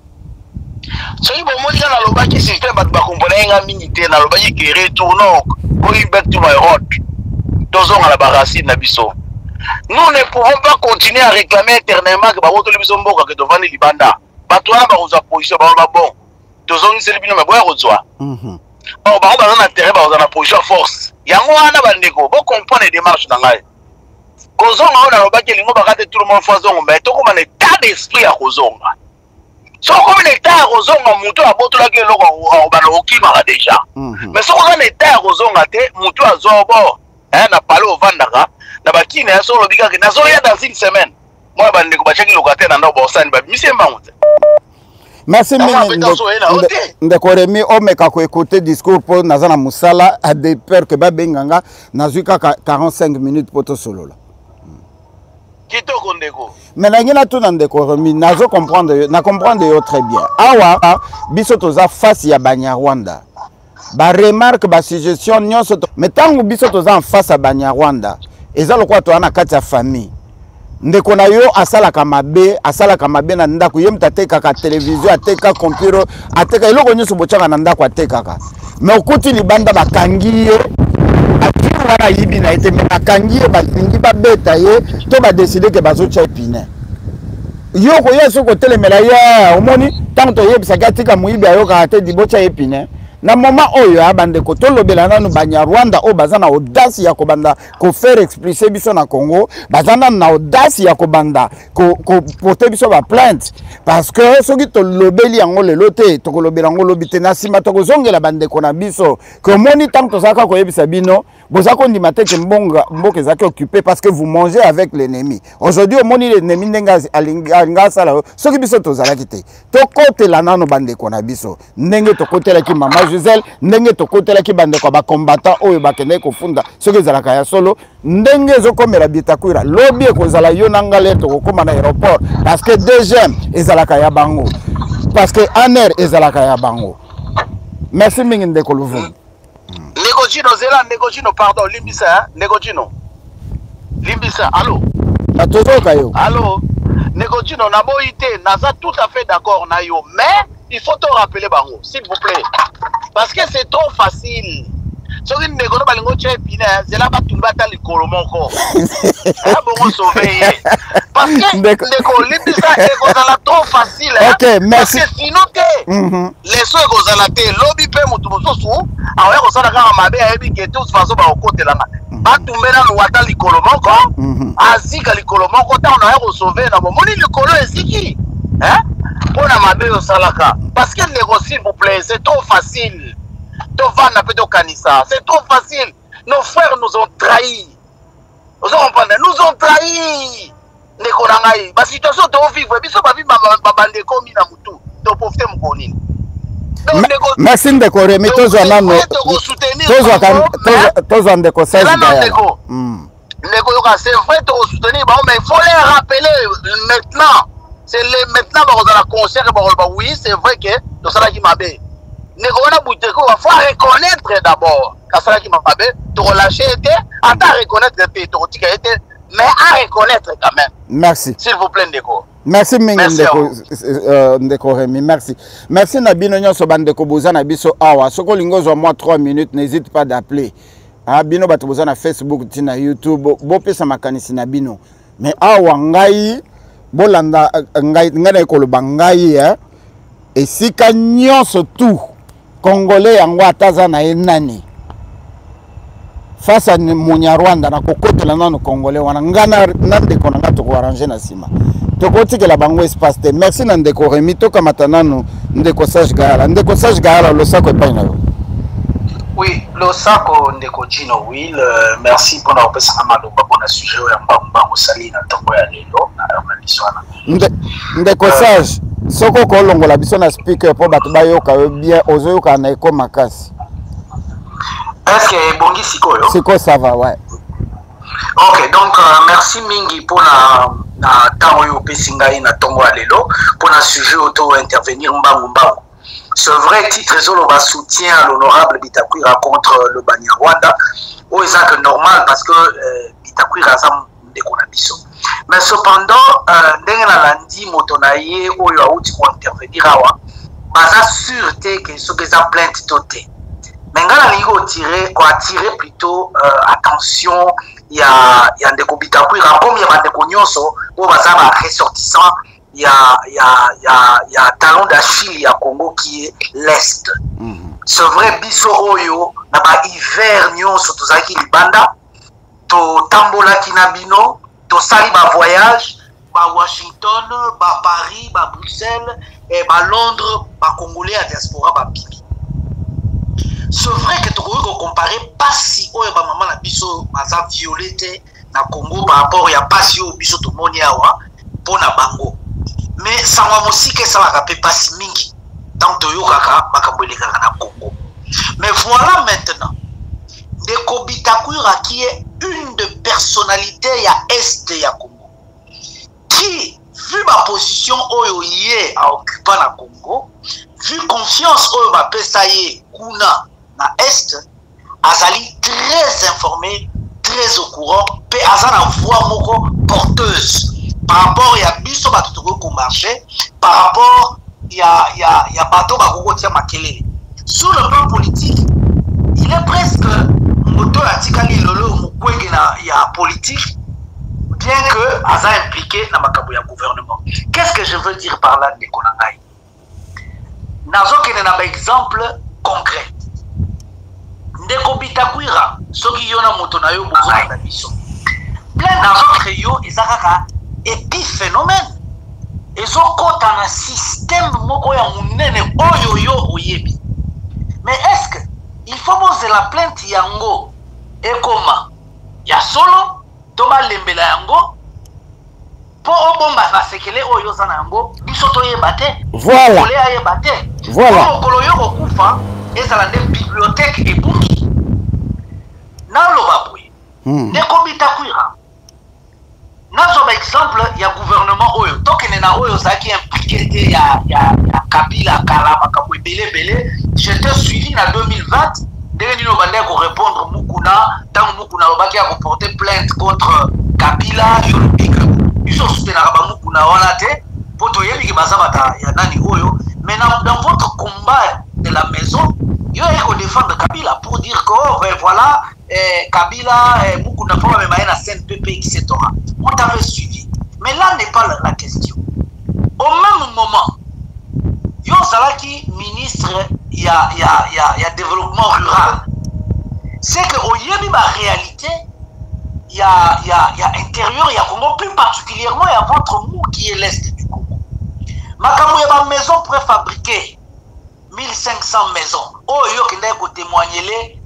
Ce qui est le système militaire, qui retourne, going back to my road. Tous en la racine. Nous ne pouvons pas continuer à réclamer éternellement que les Bisombo que devant les Libanda. Batouana baroza position ba bon tozongi selibino maboya rozwa oh ba ba na terrain ba na position force yango wana bandeko bo comprendre les démarches na ngai kozonga ona lobaki lingo bakate tout le monde fazonga mais to comme un état d'esprit à kozonga so comme un état à kozonga muto abotola ke loko ba no okima déjà mais so comme un état à kozonga te muto azobo na palo ovandaka na bakine ya so lobika ke nazo ya dans une semaine moi bandeko bachaki lokate na ndo bosani ba mise mbango. Merci ndeko Remi omeka ko écouter discours pour nazana musala a de peur que babenganga nazuka 45 minutes pour to solo là. Kitoko ndeko. Mais na ngina tout ndeko Remi nazo comprendre na comprendre yo très bien. Awa biso toza face ya Banyarwanda. Ba remarque ba suggestion nyonso mais tangu biso toza en face à Banyarwanda eza lokwa to ana kati ya famille. Ndeko na yo asalaka mabe na ndako ye mtateka ka télévision ateka computer ateka eloko nyonso bochaka na ndako atekaka mais okuti libanda bakangi ye ati wana yibi na ete mais bakangi ye balingi babeta ye to ba décider que bazocha epine yo ko yeso ko telemela ya omoni tant to yebisa katika muibi ayoka ate dibocha epine na moment oyo abande ko tolobela nanu Banyarwanda o bazana audace ya kobanda ko faire expliciter biso na Congo bazana na audace ya kobanda ko porter biso ba plainte parce que soki to lobeli yango lelo te to kolobela ngo lobite na sima to kozongela bande ko na biso que moni tant to saka ko yebisa bino bozako ndima te ke mboka zaki occupé parce que vous mangez avec l'ennemi aujourd'hui moni l'ennemi ndenga alinga sala soki biso to zalaki te to kotela nanu bande ko na biso ndenge to kotela ki mama Gisèle ndenge to kotela ki bande ko ba combattant oyo bakende ko funda soki zalaka ya solo ndenge zo komela bitakwira lobby ko zala yo nangale to ko koma na aéroport parce que deuxième ezalaka ya bango parce que aner ezalaka ya bango. Merci mingi ndeko Luvungi. Negocino zela negocino pardon limbisa negocino limbisa allô atozoka yo allô negocino na boité naza tout à fait d'accord na yo mais il faut te rappeler bango s'il vous plaît parce que c'est trop facile soki ndeko no balingo che pina zela batumba ta likolo moko bon sauver parce que ndeko limbisa eko zala trop facile OK merci parce que sinon les soins kozala te lobby pe mutu mosusu awe kozala kaka mabe ayebi ke tous façon ba okotelanga batumbela no wata likolo moko azika likolo moko ta on a sauver na bomoni likolo eziki pona mabe osalaka parce que négocier s'il vous plaît c'est trop facile to vana pe to kanisa c'est trop facile nos frères nous ont trahis vous comprenez nous ont trahis ndeko na ngai ba situation to vivre biso ba vivre babande komi na mutu to profiter mkonini. Merci ndeko Remi tozwa nano tozwa ndeko 16 ndeko yoka c'est vrai to soutenir mais il faut les rappeler maintenant c'est maintenant ba la concert ba oui c'est vrai que to sala ki mabe ndeko wana buteko il faut reconnaître d'abord ka sala ki mabe to relâcher était à reconnaître te to tika était mais à reconnaître quand même. Merci s'il vous plaît ndeko. Merci mingi ndeko Remi merci merci na bino nyonso bandeko bozana biso awa soko lingozo moi 3 minutes n'hésite pas d'appeler bino bato bozana Facebook tina YouTube bo pesa makanisi na bino mais awa ngai bolanda ngai ngana ekoloba ngai esika nyonso tout congolais yango ataza na ye nani face à Munyarwanda na kokotela nano congolais wana ngana na ndeko na ngato ko arranger na sima to kotikela bango espace te merci na ndeko Remi to kamata nano ndeko Sage Gala lo sako epai na yo. Oui, le sako ndeko Gino Will, merci pour notre maloba pour le sujet ya mbango sali na tongo ya lelo na organiswana. Ndeko Sage soko ko longola biso na speaker po bato bayoka bien ozoyoka na eko makasi. Est-ce que bongi siko yo? Siko ça va, ouais. Ok, donc merci mingi pour na temps yo pesingai na tongo ya lelo pour le sujet auto intervenir mbango. Ce vrai titre va soutien à l'honorable Bitakwira contre le Banyarwanda. Oh, c'est normal parce que Bitakwira a des conditions. Mais cependant, dans lundi, motonaye ou yaouti pour intervenir awa, basa sûreté que ce que ça plainte toté. Mais quand on attirer plutôt attention, il y a des Bitakwira comme il y a des cognoso ou basa ressortissant. Il y a talon d'Achille, il y a Congo qui est l'Est. C'est vrai, biso oyo, na ba hiver nyonso tozaki libanda, to tambola kinabino, to sali ba voyage, ba Washington, ba Paris, ba Bruxelles, et ba Londres, ba Congolais à diaspora, ba bibi. C'est vrai que tu peux comparer pas si oyo ba maman na biso maza violette na Congo par rapport ya pas si oyo biso to moni awa pour na bango. Mais ça va aussi que ça va rappeler pas si mingi tant que yokaka makambweleka na Congo. Mais voilà maintenant Ndeko Bitakwira qui est une des personnalités à Est ya Congo qui vu ma position oyo yé à occupant na Congo vu confiance oyo ba pesaye kuna na Est azali très informé très au courant pe azana voix moko porteuse par rapport à biso bato ko marché par rapport il y a bateau bakoko tia makele sur le plan politique il est presque moto atikali lolo mukwenge na ya politique bien que aza impliqué na makambo ya gouvernement. Qu'est-ce que je veux dire par là de konangai nazo kene na exemple concret Ndeko Bitakwira soki yona moto na yo bozo na biso plein d'argent yo ezakaka épiphénomène. Ils ont compté dans un système moko ya munene oyo yo oyebi. Mais est-ce que il faut poser la plainte yango et comment ya solo toba lembela yango po obomba na sekele oyo za yango biso to yebate voilà ole ayebate voilà okolo yo okufa ezala nde bibliothèque ebuki na loba boye Ndeko Bitakwira nazo par exemple il y a gouvernement oyo tokene na oyo zaki impliqué il y a Kabila Kalama kabwebele bele j'étais suivi en 2020 dès nous bandé ko répondre Mukuna tant Mukuna obaki a porter plainte contre Kabila yo le big ils sont soutenir ba Mukuna wana te poto yebi ki bazabata ya nani oyo mais dans votre combat de la maison yo eko défendre Kabila pour dire que oh, voilà Kabila Mukuna faut même na CNPP etc. On t'avait suivi. Mais là n'est pas la question. Au même moment, yo salaki ministre il y a développement rural. C'est que au yebi ma réalité il y a intérieur, il y a Congo, plus particulièrement il y a votre mou qui est l'est du Congo. Makamou ya ba maison préfabriquée 1500 maisons. Oh yo qui n'a ko témoigner les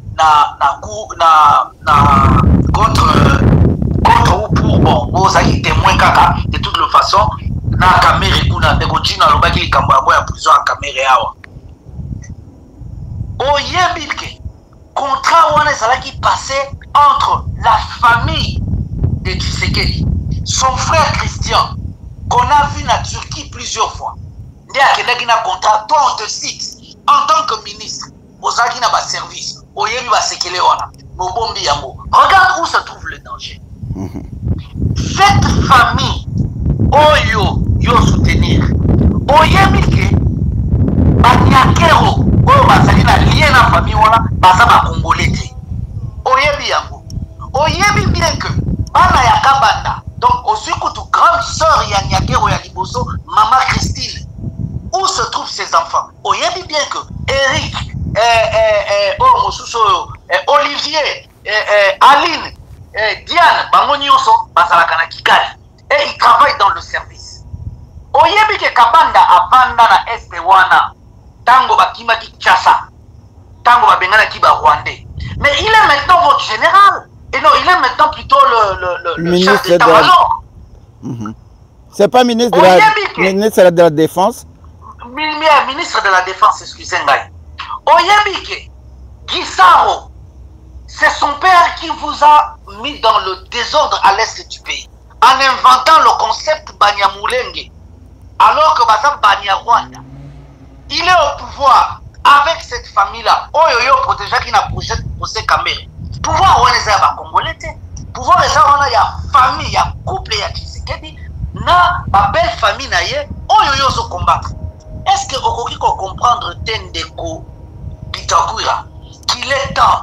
contre ou pour bon vous avez témoin kaka de toute façon na caméra kuna de continue à l'obaki likambo ya prison en caméra awa o yebilke contrat wana ezalaki passé entre la famille de Tshisekedi son frère Christian qu'on a vu na Turquie plusieurs fois nde akendaki na contrat toi on te cite en tant que ministre ozalaki na ba service oyebi ba sekele wana mobombi yango regarde où se trouve le danger. Cette famille oyo yo soutenir oyebi ke banyakero oyo bazali na lien na famille wana baza ba congolais te oyebi yango oyebi bien que bana ya kabanda donc Aussi que toute grande sœur Yanyakero Yaliboso, maman Christine, où se trouvent ses enfants? On y a dit bien que Eric, Olivier, Aline, Diane, Bangonioso, Bazalakana Kikali, et ils travaillent dans le service. On y a dit que Kabanda Abanda na Estewana, Tango Bakima Kinshasa, Tango Babengana Kiba Rwandais. Mais il est maintenant votre général. Et non, il est maintenant plutôt le chef d'état-major. C'est pas ministre de la Défense. Ministre de la Défense, excusez-moi. Oyebike, Gisaro, c'est son père qui vous a mis dans le désordre à l'est du pays, en inventant le concept Banyamulenge, alors que Bazam Banya Rwanda. Il est au pouvoir avec cette famille-là. Oyoyo protégé qui n'a posé caméra. Pouvoir on les a congolais. Pouvoir les a il y a famille, il y a couple, il y a Tshisekedi. Na ma belle famille na ye, oyoyo zo combattre. Est-ce que vous pouvez comprendre Tendeko Bitakwira qu'il est temps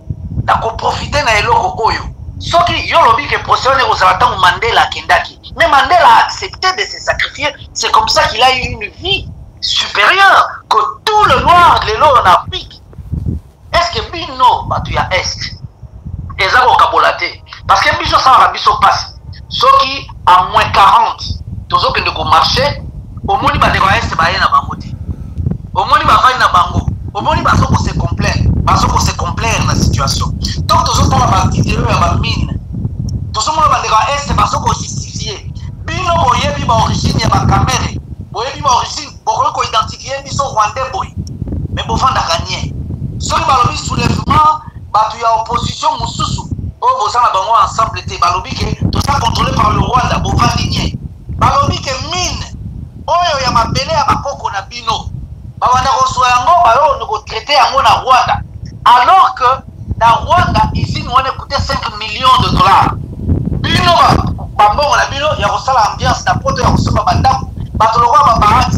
de profiter de l'eau oyo? Ce qui y a lobby que procédure aux avatars Mandela Kendaki. Mais Mandela a accepté de se sacrifier. C'est comme ça qu'il a eu une vie supérieure que tout le noir de l'eau en Afrique. Est-ce que Bino Batuya Est et ça va cabolater? Parce que Biso ça va Biso passe. Ce qui à moins 40, tous ceux qui ne marché. Au moins, il va devoir rester na bangote. Au moins, il va faire na bango. Au moins, il va se complaire. Parce qu'on se complaire la situation. Donc, tous ceux qui ont vidéo à la mine, tous ceux qui ont devoir rester parce qu'on justifié. Bino boye bi ba origine ya ba caméra. Boye bi ba origine, beaucoup ko identifier bi so rwandais boy. Mais bon fanda gagner. Ceux qui balobi soulèvement, ba tu ya opposition mususu. Oh, vous en bango ensemble té balobi que tout ça contrôlé par le Rwanda, bon vandigné. Balobi que mine oyo ya mabele ya bakoko na bino babanda kosoa yango bayo noko traiter yango na Rwanda, alors que na Rwanda ici nous on écouté 5 millions de dollars. Bino bambongo na bino ya kosala ambiance na poto ya kosoma bandako batolokwa babahati.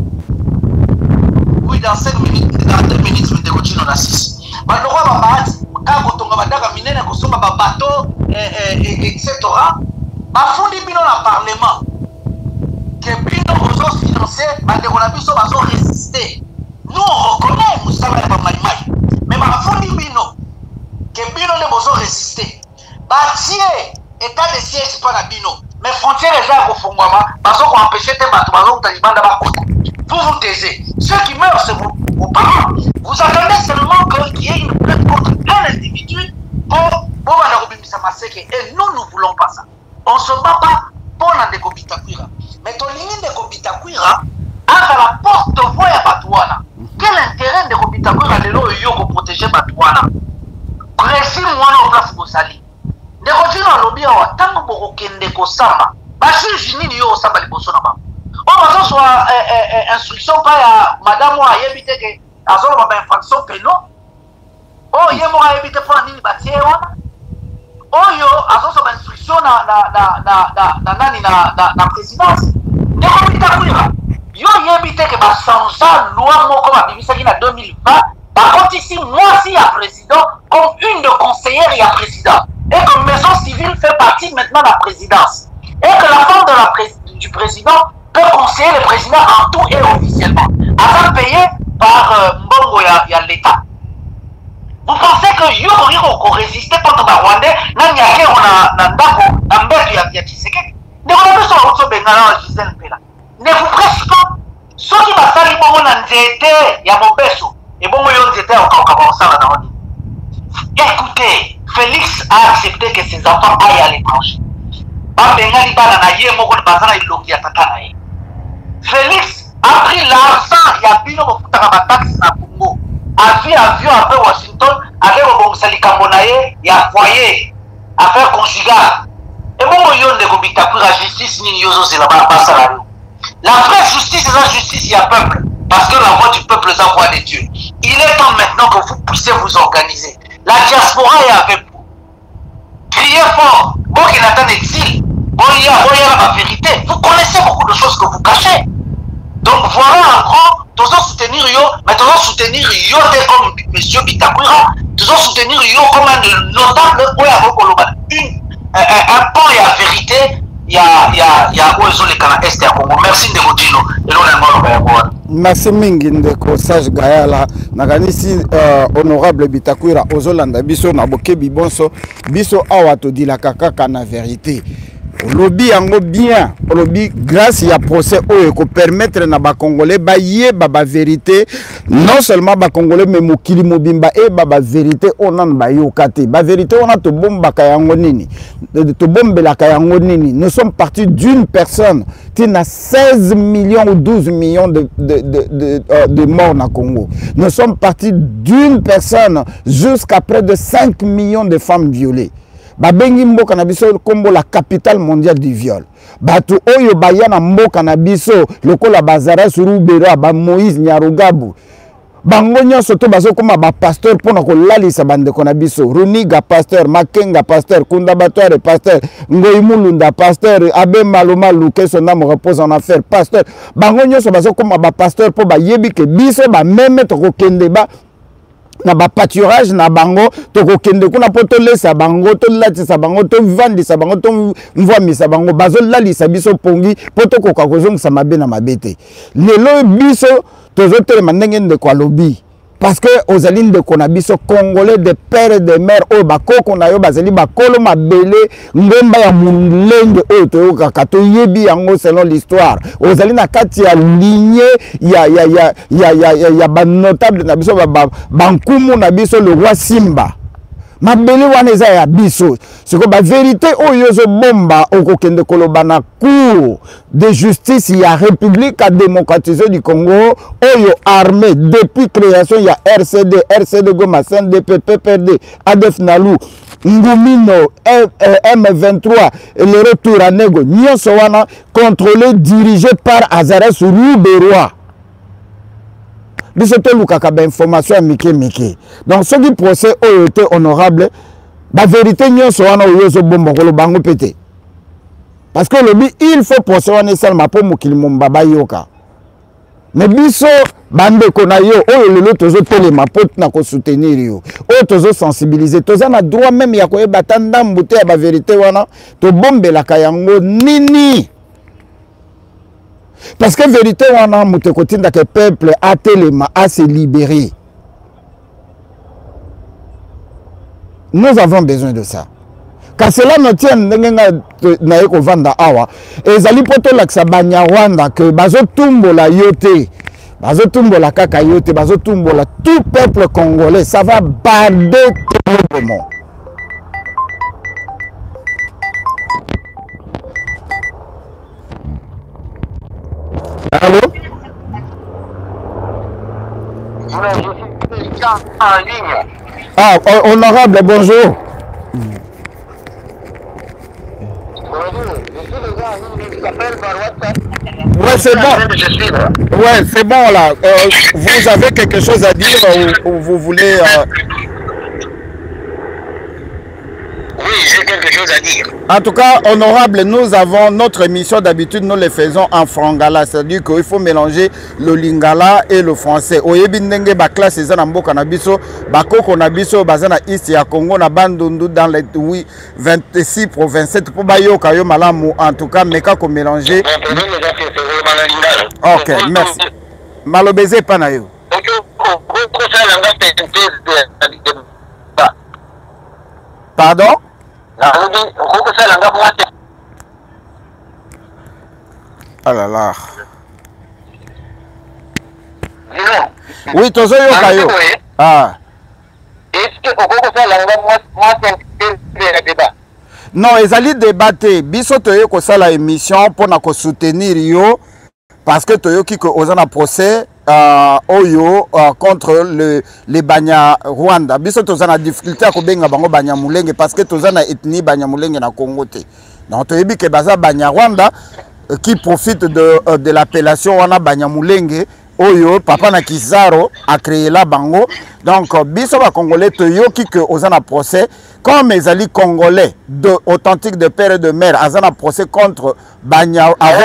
Oui, dans 5 minutes, dans 2 minutes de continuer na 6 batolokwa babahati kaka kotonga bandaka minene kosoma babato etc. bafundi bino na parlement que Bino vous a financé, vous a résisté. Nous on reconnaît Moussala et Bamaïmaï. Mais ma folie Bino, que Bino ne vous a résisté. Bâtier, état de siège pas na Bino. Mais frontières les gens au Fongwama, parce qu'on a empêché tes bateaux, vous vous taisez. Ceux qui meurent, c'est vos parents. Vous attendez seulement qu'il y ait une plainte contre un individu pour et nous ne voulons pas ça. On ne se bat pas pour la Bitakwira. Mais ton ligne de Bitakwira a la porte-voix à Batouana. Quel intérêt de Bitakwira de l'eau pour protéger Batouana? Précis moi en place pour sali. De continuer à lobby en tant que Borokende Kosama. Basu Jini yo Samba Liboso Naba. On va soit instruction par madame ou à éviter que à zone ma infraction péno. Oh yé moi éviter pour la ligne bâtie oyo azoso ba instruction na présidence de Bitakwira yo yebite que ba changer loi moko ba bibisa ki na 2020 par contre ici moi si ya président comme une de conseillère ya président et que maison civile fait partie maintenant de la présidence et que la femme du président peut conseiller le président en tout et officiellement avant payé par mbongo ya l'état. Vous pensez que Yoko résister contre les Rwandais, n'a niaké on a ndako, n'a mbétu ya Tshisekedi. Ne vous avez pas sur Bengala Gisèle Pela. Ne vous presse pas. Ceux qui va salir bon na nzete ya mobeso et bon yo nzete encore comment ça là dans. Écoutez, Félix a accepté que ses enfants aillent à l'étranger. Ba Bengali bana na ye moko de bazana ilongi ataka na ye. Félix a pris l'argent ya bino pour faire ba taxe na Congo. Avion après Washington, avec le bon Salikamonaye, il y a foyer, affaire conjugale. Et bon, il y a des Bitakwira la justice, ni yozo c'est là-bas, pas ça. La vraie justice, c'est la justice, il y a peuple. Parce que la voix du peuple est la voix de Dieu. Il est temps maintenant que vous puissiez vous organiser. La diaspora est avec vous. Criez fort. Bon, il attend l'exil. Bon, il y a la vérité. Vous connaissez beaucoup de choses que vous cachez. Donc voilà en gros, tous soutenir yo, mais tous soutenir yo comme M. Bitakwira, tous soutenir yo comme un notable, un pan et la vérité, il y kana est ya Congo. Merci ndeko Dino elona ngolo ba yabo. Merci mingi ndeko Sage Gayala nakanisi honorable Bitakwira ozolanda biso na bokebi bonso biso awa to dilaka kaka na vérité. Lobby yango bien, lobby grâce à procès oyo ko permettre na ba Congolais ba yeba ba vérité, non seulement ba Congolais mais mokili mobimba e ba vérité onan ba yokate. Ba vérité on a to bomba ka yango nini. To bombela ka yango nini. Nous sommes partis d'une personne qui n'a 16 millions ou 12 millions de morts na Congo. Nous sommes partis d'une personne jusqu'à près de 5 millions de femmes violées. Babengi mboka na biso kombo la capitale mondiale du viol. Batu oyo bayana mboka na biso lokola bazara surubera ba Moïse Nyarugabu. Bango nyonso to bazo koma ba pasteur pona ko lalisa bandeko na biso. Runiga pasteur, Makenga pasteur, Kunda Batware pasteur, Ngoyi Mulunda pasteur, Abe Maloma Luke son âme repose en enfer pasteur. Bango nyonso bazo koma ba pasteur po ba yebi ke biso ba meme to ko kende ba na ba pâturage na bango to ko kende kuna poto lesa bango to latisa bango to vandisa bango to mvamisa bango bazo lalisa biso pongi poto ko ka kozongisa mabe na mabete lelo biso tozo telema ndenge ndeko alobi parce que aux alines de Konabiso Congolais de père et de mère au bakoko na yo bazeli bakolo mabele ngomba ya mulenge o to kakato yebi yango selon l'histoire aux alines na kati ya lignée ya ba notable na biso bankumu na biso le roi Simba mabele wana eza ya biso siko ba vérité oyo zo bomba okokende koloba na cour de justice ya république à démocratiser du Congo oyo armée depuis création ya RCD Goma CNDP PPRD ADF Nalu Ngumino M23 et le retour à Nego nyonso wana contrôlé dirigé par Azaras Rouberois. Biso te lukaka ba information ya mike. Donc ce qui procès oyo était honorable, la vérité nyonso wana oyo zo bomba ko lo bango pété. Parce que le but il faut procès wana seulement pour mokili mombaba yoka. Mais biso bande ko na yo oyo lelo tozo telema pot na ko soutenir yo. Oyo tozo sensibiliser, toza na droit même ya ko yeba ndambu te ya ba vérité wana to bombela ka yango nini. Parce que vérité wana mutekotinda que peuple a tellement à se libérer. Nous avons besoin de ça. Car cela nous tient na eko vanda awa. Et zali poto laksa Banyarwanda que bazo tumbola yote. Bazo tumbola kaka yote, bazo tumbola tout peuple congolais, ça va bader tout le monde. Allô? Ah, honorable, bonjour. Ouais, c'est bon. Ouais, c'est bon là. Vous avez quelque chose à dire ou vous voulez... Oui, j'ai quelque chose à dire. En tout cas, honorable, nous avons notre émission d'habitude, nous les faisons en frangala, c'est-à-dire qu'il faut mélanger le lingala et le français. Oyebi ndenge ba classe ezana mboka na biso, ba koko na biso bazana East ya Congo na bandundu dans les 26 pour 27 pour bayoka yo malamu en tout cas meka ko mélanger. OK, merci. Malobeze pa na yo. Pardon? Ah là là. Oui, tozo yo kayo. Ah. Est-ce que non, ezali débatté. Biso toyo ko sala émission pour na ko soutenir yo parce que toyo ki ko ozana procès oyo contre les Banyarwanda. Biso tozana difficulté à kobenga bango Banyamulenge parce que tozana ethnie Banyamulenge na Congo te. Donc toyebi ke baza Banyarwanda qui profite de l'appellation wana Banyamulenge oyo papa na Kizaro a créé la bango. Donc biso ba congolais toyoki que ozana procès comme ezali congolais de authentique de père et de mère azana procès contre Banya avec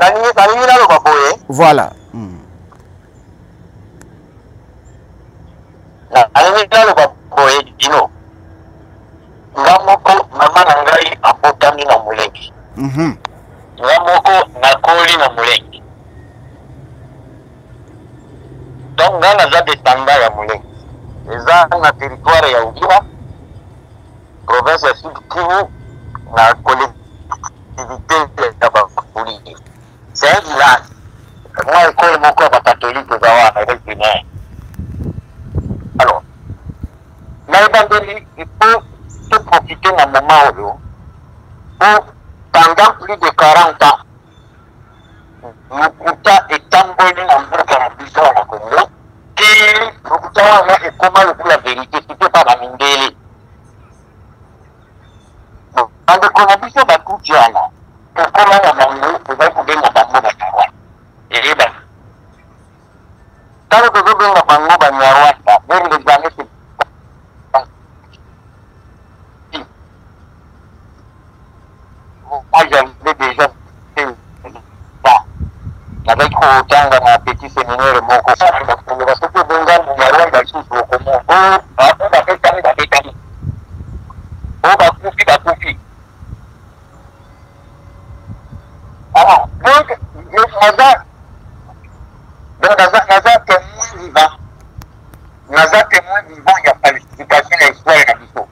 voilà. Moko nakoli na Mulenge. Donc nga naza descendant ya Mulenge. Eza na territoire ya Uvira, province ya Sud Kivu, na collectivité ya Bafuli. C'est un village. Moi, école moko ya catholique za wana avec primaire. Alors, na ebandeli, il faut se profiter na moment oyo pour pendant plus de 40 ans. Lokuta etamboli na mboka na biso na Congo. Lokuta wana ekoma lokola vérité, c'était pas la mindele. Bandeko na biso bakuti wana, ekoma na bango, ozali kobenga bango Banyarwanda. Eyeba. Talo tozobenga bango Banyarwanda, vers les années moi j'avais déjà fait ça. Avec autant dans un petit séminaire, mon conseil, parce que Bengal, il y a loin d'aller au comment. On va faire ça, on va faire ça. On va couper. Alors, donc, le Naza témoin vivant. Naza témoin vivant, il y a falsification et histoire et la mission.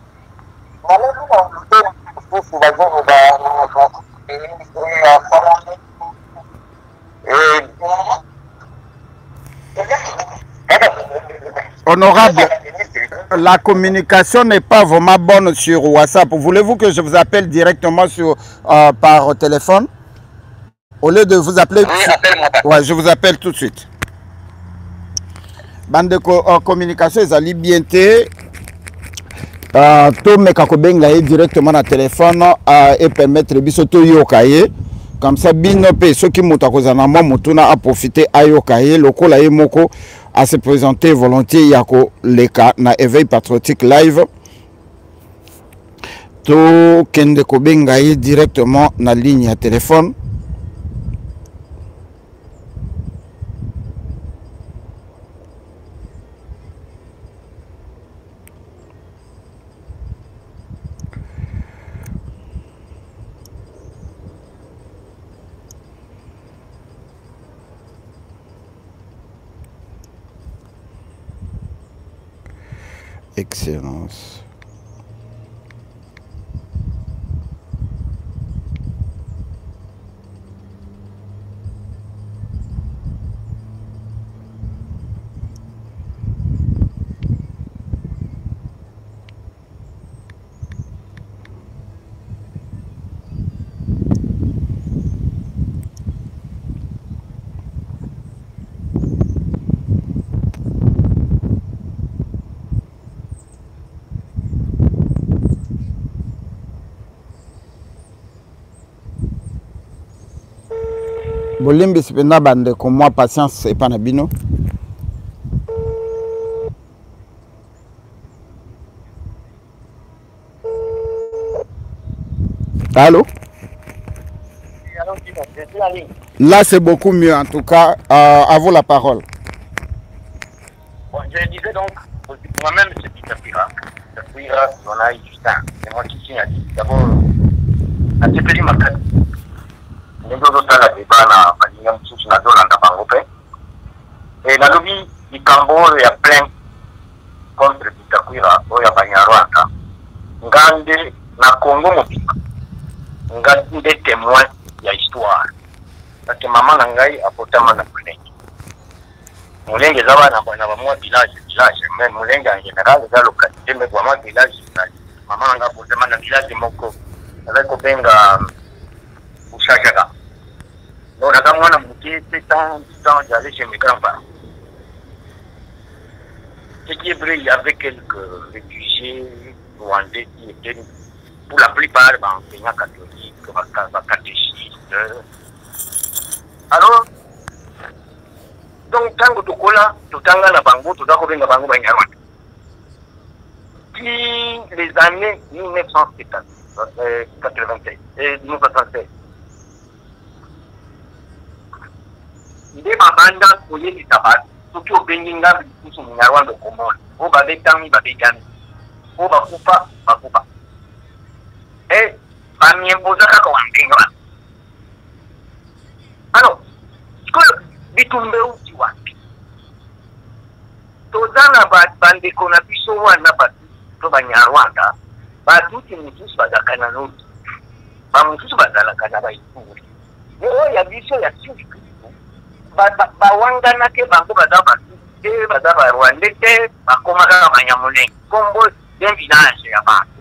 Honorable, la communication n'est pas vraiment bonne sur WhatsApp. Voulez-vous que je vous appelle directement par téléphone? Au lieu de vous appeler... Oui, appelle-moi. Ouais, je vous appelle tout de suite. Bande de communication, ils allaient bien tout meka kobenga directement na téléphone et permettre biso to yokaye comme ça bino pe ceux qui muta kozana mo mutuna a profiter ayokaye lokola ye moko à se présenter volontiers yako leka na éveil patriotique live to kende kobenga directement na ligne ya téléphone. Excellence. Bolimbi sipenda bande ko moi patience et pas na bino. Allô? Là c'est beaucoup mieux en tout cas. À vous la parole. Bon, je disais donc, moi-même c'est Pitapira. Pitapira, on a eu du temps. C'est moi qui signe à dire. D'abord, à Tepeli Makati. Nous avons fait la débat na Pagina Moussous na zone na Bangope. Et la lobby du Cambo, il y a plein contre Pitapira, il y a Banyarwanda. Ngande na Congo Mobima. Ngande des témoins de l'histoire. Parce que maman Nangai a porté ma Mulenge. Mulenge zawa na moi village, mais Mulenge en général, les localités, mais vraiment village. Maman Nangai a porté ma village de Moko. Avec Obenga Ushashaka. Donc, on a monté 7 ans, 10 ans, j'allais chez mes grands-parents. Ce qui est vrai, il y avait quelques réfugiés rwandais qui étaient, pour la plupart, enseignants catholiques, catéchistes. Alors, donc, tant que tu as tout le bango, tout le bango, puis les années 1996 et 1976. Il est ma bande pour les tabac, surtout au Benginga, qui sont Nyarwanda commun. Au Babetami, Babegami. Au Bakupa, Bakupa. Et, Bamien Bozaka, comme un Benga. bitumbe uti wapi tozana bandeko na biso wana batu to banyarwanda batuti mutusu bazakana n'otu bamutusu bazalaka na baituri oyo ya biso ya sika bawanganake bango baza batu te baza barwande te bakomaka banyamulenge kombo d'un village ya bantu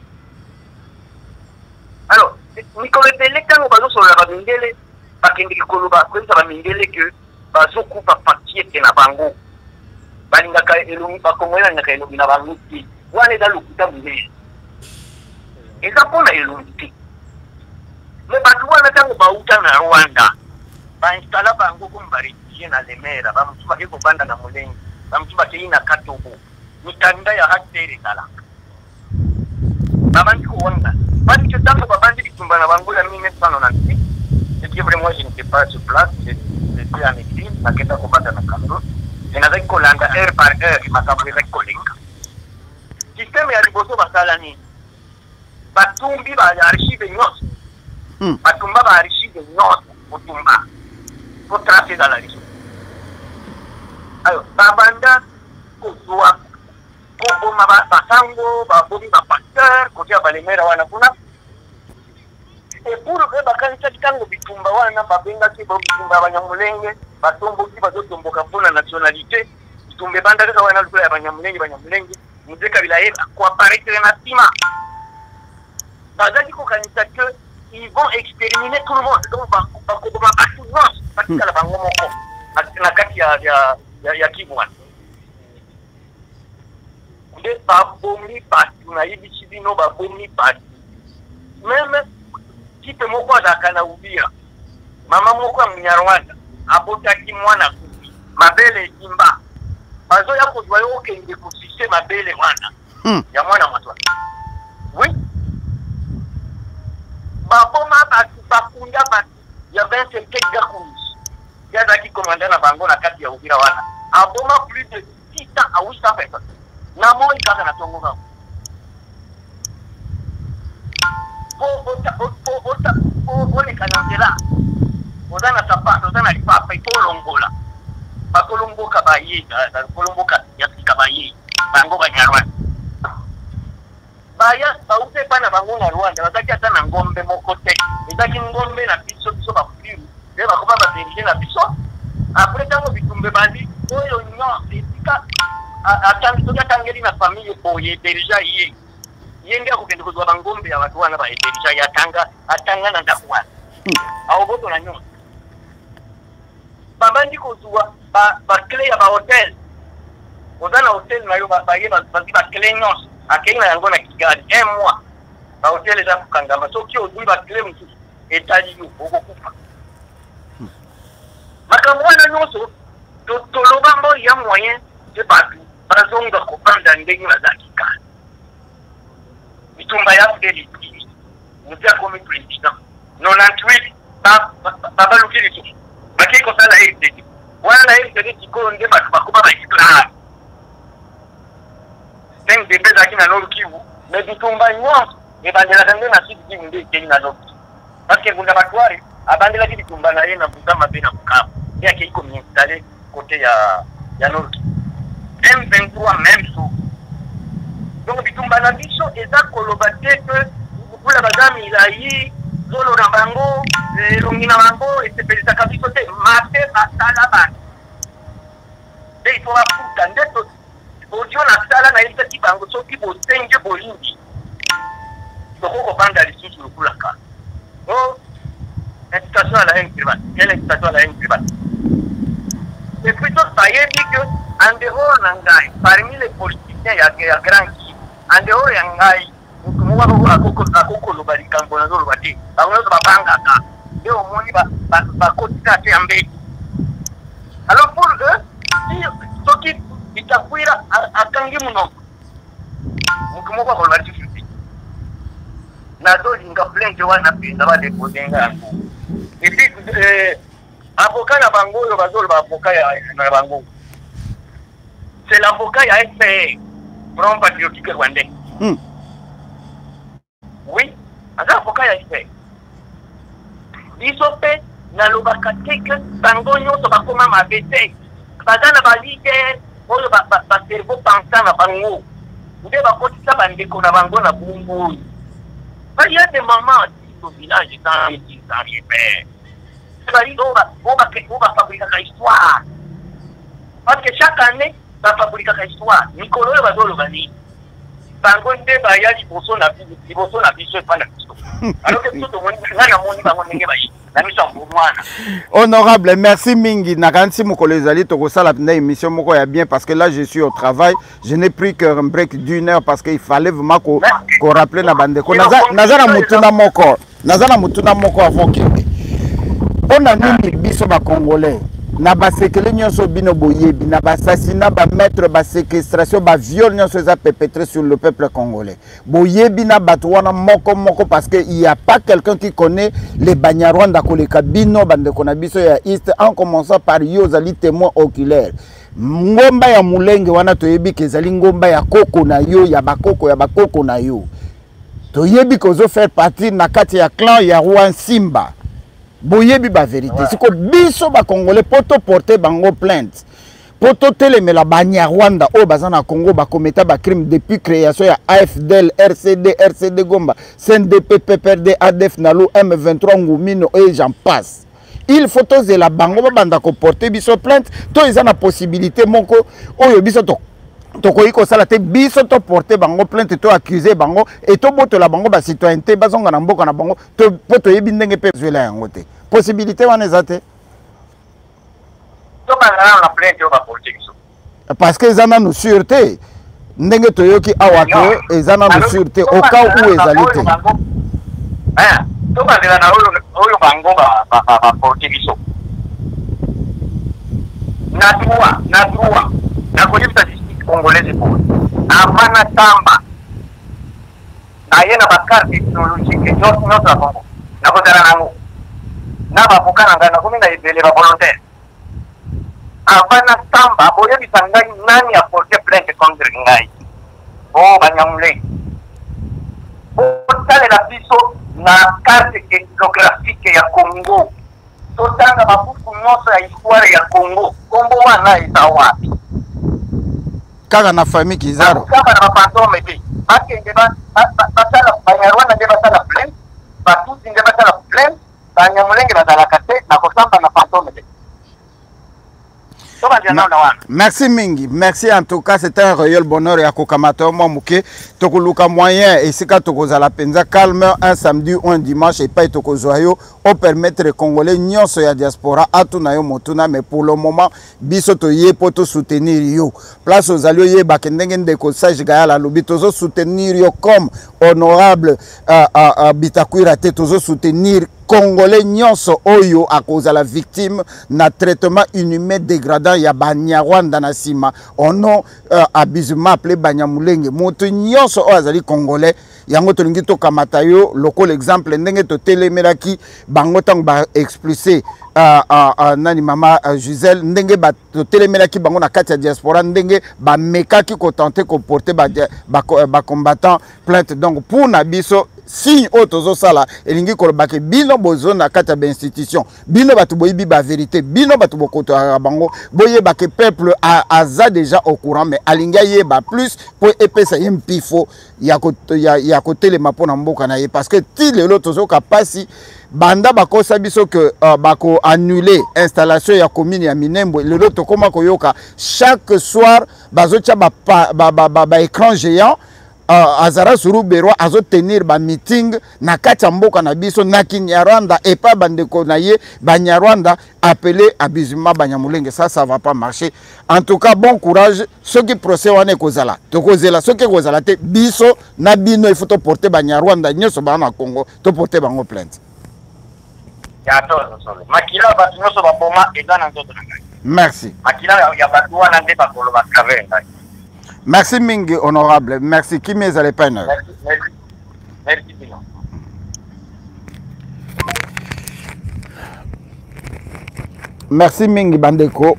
alors mikolo ebele ntango bazosolola bamindele bakendeki koloba koyebisa bamindele ke bazokupa partie te na bango balingaka elongi bakongoli balingaka elongi na bango te wana eza lokuta monene eza mpona elongi te me bato wana ntango bauta na rwanda bainstala bango komi barefugie na lemera bamosusu bake kobanda na molenge bamosusu bakei na katobo mikanda ya hatere ezalaka babandi kowanga bandi ke ntango babandi bitumba na bango ya 1998 etie vraiment je n'étais pas sur place j'étais en exil nakenda kobanda na Cameroun enazaki kolanda heure par heure makambo ezaki kolenga systeme ya liboso basala nini batumbi baarchive nyonso batumba baarchive nyonso kotumba kotrace ezala liso ayo babanda kozwa koboma basango babomi bapasteur kote ya balemera wana kuna epur ke bakanisaki ntango bitumba wana babengaki bitumba ya banyamulenge batomboki bazotomboka mpona nationalité bitumba ebanda kaka wana likola ya banyamulenge Mzee Kabila koapparaître na nsima bazali kokanisa ke ils vont exterminer tout le monde donc bakoboma batu nyonso batikala bango moko na kati ya Kivu wana nde babomi batu nayebisi bino babomi batu meme tipe moko azalaka na Uvira mama moko ya Munyarwanda abotaki mwana kufi mabele etimba bazoya kozwa yo okende kosise mabele wana ya mwana mwatwa oui baboma batu bakunda batu ya 25 gakumis yazaki komanda na bango na kati ya Uvira wana aboma plus de 600 à 800 personnes na moi kaka na tongo kako olekanangela oza na sapato oza na lipapa ikolongola bakolomboka baye bakolomboka ya sika baye bango banyarwanda baya bauta epa na bango na Rwanda bazaki ata na ngombe moko te ezaki ngombe na biso bafuliru nde bakoba badirige na biso apres ntango bitumbe bandi oyo nyonso esika soki atangeli na famille boye deja ye nde akokende kozwa bangombe ya bato wana baederija ye atanga na ndako wana aobotola nyonso babandi kozwa bakle ya bahotel oza na hotel na yo baye bazwi bakle nyonso akei na yango na Kigali 1 mois bahotel eza kokangama soki ozwi bakle mosusu etali yo okokufa makambo wana nyonso toloba mbo ya moyen de bato bazonga kobanda ndenge bazalaki kala bitumba ya fdeli mutu akomi président 98 babaluki lisusu bakei kosala RDD wana na RDD sikoyo nde bato bakoma baesclave ndenge mpe ezalaki na Nord Kivu me bitumba nyonso ebandelaka nde na Sud Kivu nde ekei na Nord Kivu parceke ngunda batware abandelaki bitumba na ye na Bugama mpe na Bukavu nde akei komiinstale kote ya Nord Kivu M23 même chose donc bitumba na biso eza koloba te ke bula baza milai zolo na bango elongi na bango esepelisaka biso te mate basala bato nde ifo bafuta nde odio na sala na yebisaki bango soki bosenge bolingi tokokobanda lisusu lokulaka incitation à la haine private quelle incitation à la haine private et plutôt bayebi que en dehors na ngai parmi les politiciens ya grand qui en dehors ya ngai mutu moko akokoloba likambo nazoloba te bango nyonso babangaka nde omoni bakotika te ya mbetu alors pour eux soki bitakwira akangi munoko mutu moko akoloba lisusu nazolinga plainte wana mpenza badepozenga yango epuis avocat na bango oyo bazoloba avocat na bango c'est l'avocat ya FPR Front Patriotique Rwandais oui aza avocat ya FPR biso mpe nalobaka te ke bango nyonso bakoma mabe te baza na balider oyo bacerveau pensant na bango nde bakotisa bandeko na bango na bumbu il y a des mamans au village dans les arrivés on va fabriquer une histoire parce que chaque année va fabriquer une histoire Nicolo va dans le bani bango nde baya liboso na biso pas na biso alors que tout le monde na moni bango ndenge bayi na miso mwana. Honorable, merci mingi nakansi mokolo ezali tokosala na émission moko ya bien parce que là je suis au travail, je n'ai pris qu'un break d'1 heure parce qu'il fallait vraiment qu'on rappelle na bandeko nazana mutuna moko avant que on a nini biso ba congolais na basekele nyonso bino boyebi na basasina ba mettre ba séquestration ba viol nyonso eza perpétré sur le peuple congolais boyebi na bato wana moko parce que il y a pas quelqu'un qui connaît les Banyarwanda koleka bino bandeko na biso ya East en commençant par yozali témoin oculaire ngomba ya mulenge wana toyebi kezali ngomba ya koko na yo ya bakoko na yo toyebi kozo faire partie na kati ya clan ya Roi Simba boyebi ba vérité siko biso ba congolais poto porter bango plainte poto telemela Banyarwanda o bazana Congo ba commettre ba crime depuis création ya AFDL RCD Gomba CNDP PPRD ADF Nalo M23 Ngumino et j'en passe il faut toze la bango ba banda ko porter biso plainte to ezana possibilité moko oyo biso to tokoyi kosala te biso to porter bango plainte to accuser bango et to botola bango ba citoyenneté bazonga na mboka na bango to poto yebi ndenge pe zwela yango te possibilité wana eza te to bangana na plainte yo ba porter biso parce que ezana no sûreté ndenge toyoki awa ke ezana no sûreté au cas où ezali te to bangana na oyo bango ba porter biso na droit na kolipta congolais pour amana tamba ayena bakarte technologique nyonso ya Congo na kotala nango na bavuka na ngai nakomi na ebele ba volontaire amana tamba boyebisa ngai nani ya porter plainte contre ngai Banyamulenge botalela biso na carte ethnographique ya Congo totanga babuku nyonso ya histoire ya Congo kombo wana eza wapi kaka na famille Kizaro kaka na fantôme te bakende basala Banyarwanda nde basala plainte batusi nde basala plainte Banyamulenge bazalaka te na kosamba na fantôme te. Merci mingi, merci en tout cas, c'était un réel bonheur ya kokamata moi muke tokoluka moyen et sika tokozala penza calme un samedi ou un dimanche et pas tokozoyo au permettre les Congolais nyonso ya diaspora atuna yo motuna mais pour le moment biso to ye poto soutenir yo place aux alliés ye bakendenge ndeko sage gaya lobi tozo soutenir yo comme honorable Bitakwira te tozo soutenir Congolais nyonso oyo à cause de la victime na traitement inhumain dégradant ya Banyarwanda na sima ono abusement appelé Banyamulenge moto nyonso o azali Congolais yango tolingi to kamata yo local exemple ndenge to telemelaki bango tang ba expulsé nani mama Gisèle ndenge ba to telemelaki bango na kati ya diaspora ndenge ba mekaki ko tenter ko porter ba combattant plainte donc pour na biso signe otozo sala elingi kolobake bino bozo na kata ba institution bino batu boyibi ba vérité bino batu bokoto bango boye ba que peuple aza déjà au courant mais alinga ye ba plus pour epesa yempifo ya côté les mapona mboka na ye parce que ti lelo tozo kapasi banda bakosa biso que bako annuler installation ya commune ya Minembwe lelo tokoma koyoka chaque soir bazocha ba écran géant Azara Suru Berwa azo tenir ba meeting na kati ya mboka na biso na Kinyarwanda et pas bandeko na ye Banyarwanda appelé abusement Banyamulenge ça va pas marcher en tout cas bon courage ceux qui procès wana kozala tokozela ceux qui kozala te biso na bino il faut to porter Banyarwanda nyoso bana Congo to porter bango plainte ya tozo solo makila ba nyoso ba boma ezana nzoto na ngai merci makila ya batu wana nde ba kolo ba kavenga. Merci Mingi, honorable. Merci. Qui m'est allé pas? Merci. Merci Mingi Bandeko.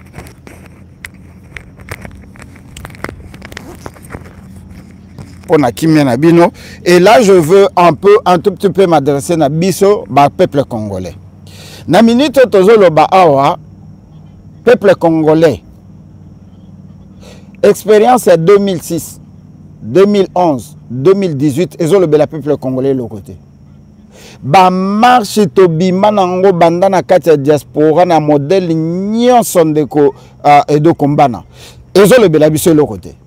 On a Kimia Nabino. Et là, je veux un tout petit peu m'adresser à Biso, au peuple congolais. Na minute tozoloba awa peuple congolais. Expérience à 2006, 2011, 2018 ezoloba la peuple congolais le côté. Ba marche to bima nango banda na kati ya diaspora na modèle nyonso ndeko edo kombana. Ezoloba la biso le côté.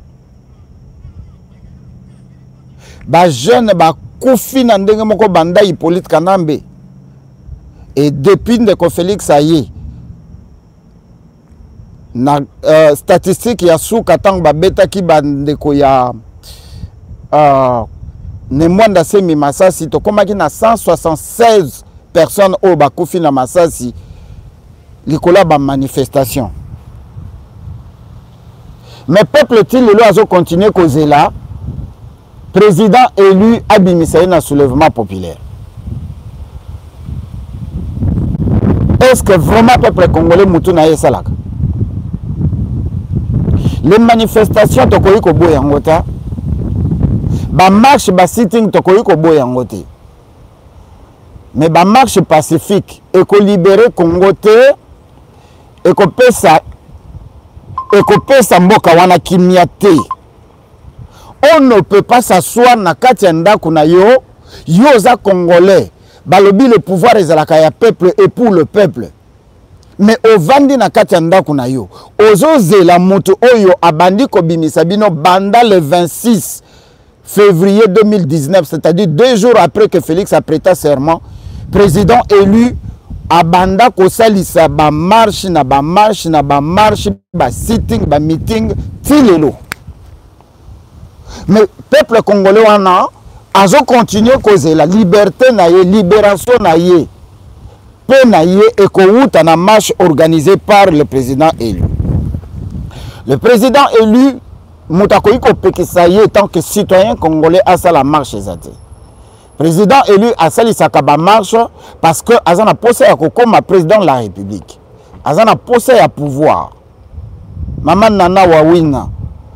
Ba jeune ba kufi na ndenge moko banda Hippolyte Kanambe. Et depuis ndeko Félix Aye na statistique ya suka tang ba beta ki bandeko ya ne mwanda semi Masasi to komaki na 176 personnes au bakufi na Masasi likola ba manifestation. Mais peuple til lelo azo continuer kozela président élu abimisaye na soulèvement populaire. Est-ce que vraiment peuple congolais mutu na yesalaka? Les manifestations tokoyi ko boya ngota. Ba marche ba sitting tokoyi ko boya ngote. Mais ba marche pacifique et ko libérer Congo te et ko pesa mboka wana kimia te. On ne peut pas s'asseoir na kati ya ndako na yo za congolais. Balobi le pouvoir ezalaka ya peuple et pour le peuple. Mais au vandi na kati ya ndako na yo ozozela moto oyo abandi ko bimisa bino banda le 26 février 2019, c'est-à-dire 2 jours après que Félix a prêté serment, président élu abanda ko salisa ba marche na ba sitting ba meeting tilelo. Mais peuple congolais wana azo continuer causer la liberté na ye, libération na ye. Pe na ye et ko na marche organisée par le président élu. Le président élu mutakoyi ko pekisa ye tant que citoyen congolais a sa la marche zate. Président élu a sali sakaba marche parce que azana posé ya kokoma président de la République. Azana posé ya pouvoir. Maman Nana Wawina.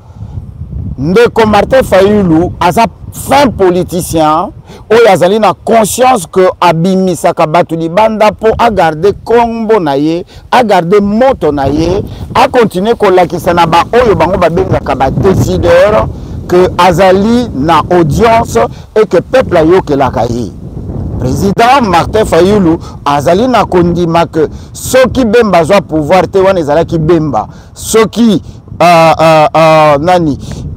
Ndeko Martin Fayulu aza fin politicien oyo azali na conscience que abimisaka batu libanda po a garder kombo na ye, a garder moto na ye, a continuer kolakisa na ba oyo bango babengaka ba décideur que azali na audience et que peuple ayokelaka ye. Président Martin Fayulu azali na kondima que soki bemba zwa pouvoir te wana ezalaki bemba, soki nani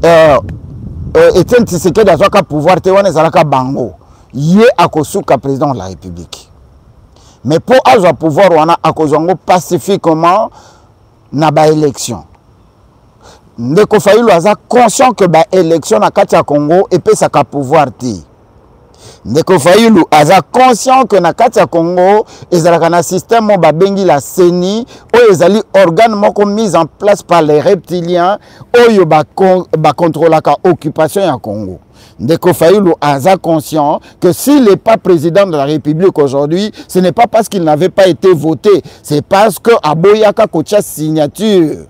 Etienne Tshisekedi azwaka pouvoir te wana ezalaka bango ye akosuka président de la République. Mais pour azwa pouvoir wana akozwango pacifiquement na ba élection. Ndeko Fayulu aza conscient que ba élection na kati ya Congo epesaka pouvoir te. Ndeko Fayulu aza conscient que na kati ya Congo ezalaka na système mo babengi la CENI oyo ezali organe moko mise en place par les reptiliens oyo ba contrôlaka occupation ya Congo. Ndeko Fayulu aza conscient que s'il n'est pas président de la République aujourd'hui, ce n'est pas parce qu'il n'avait pas été voté, c'est parce que aboyaka kocha signature.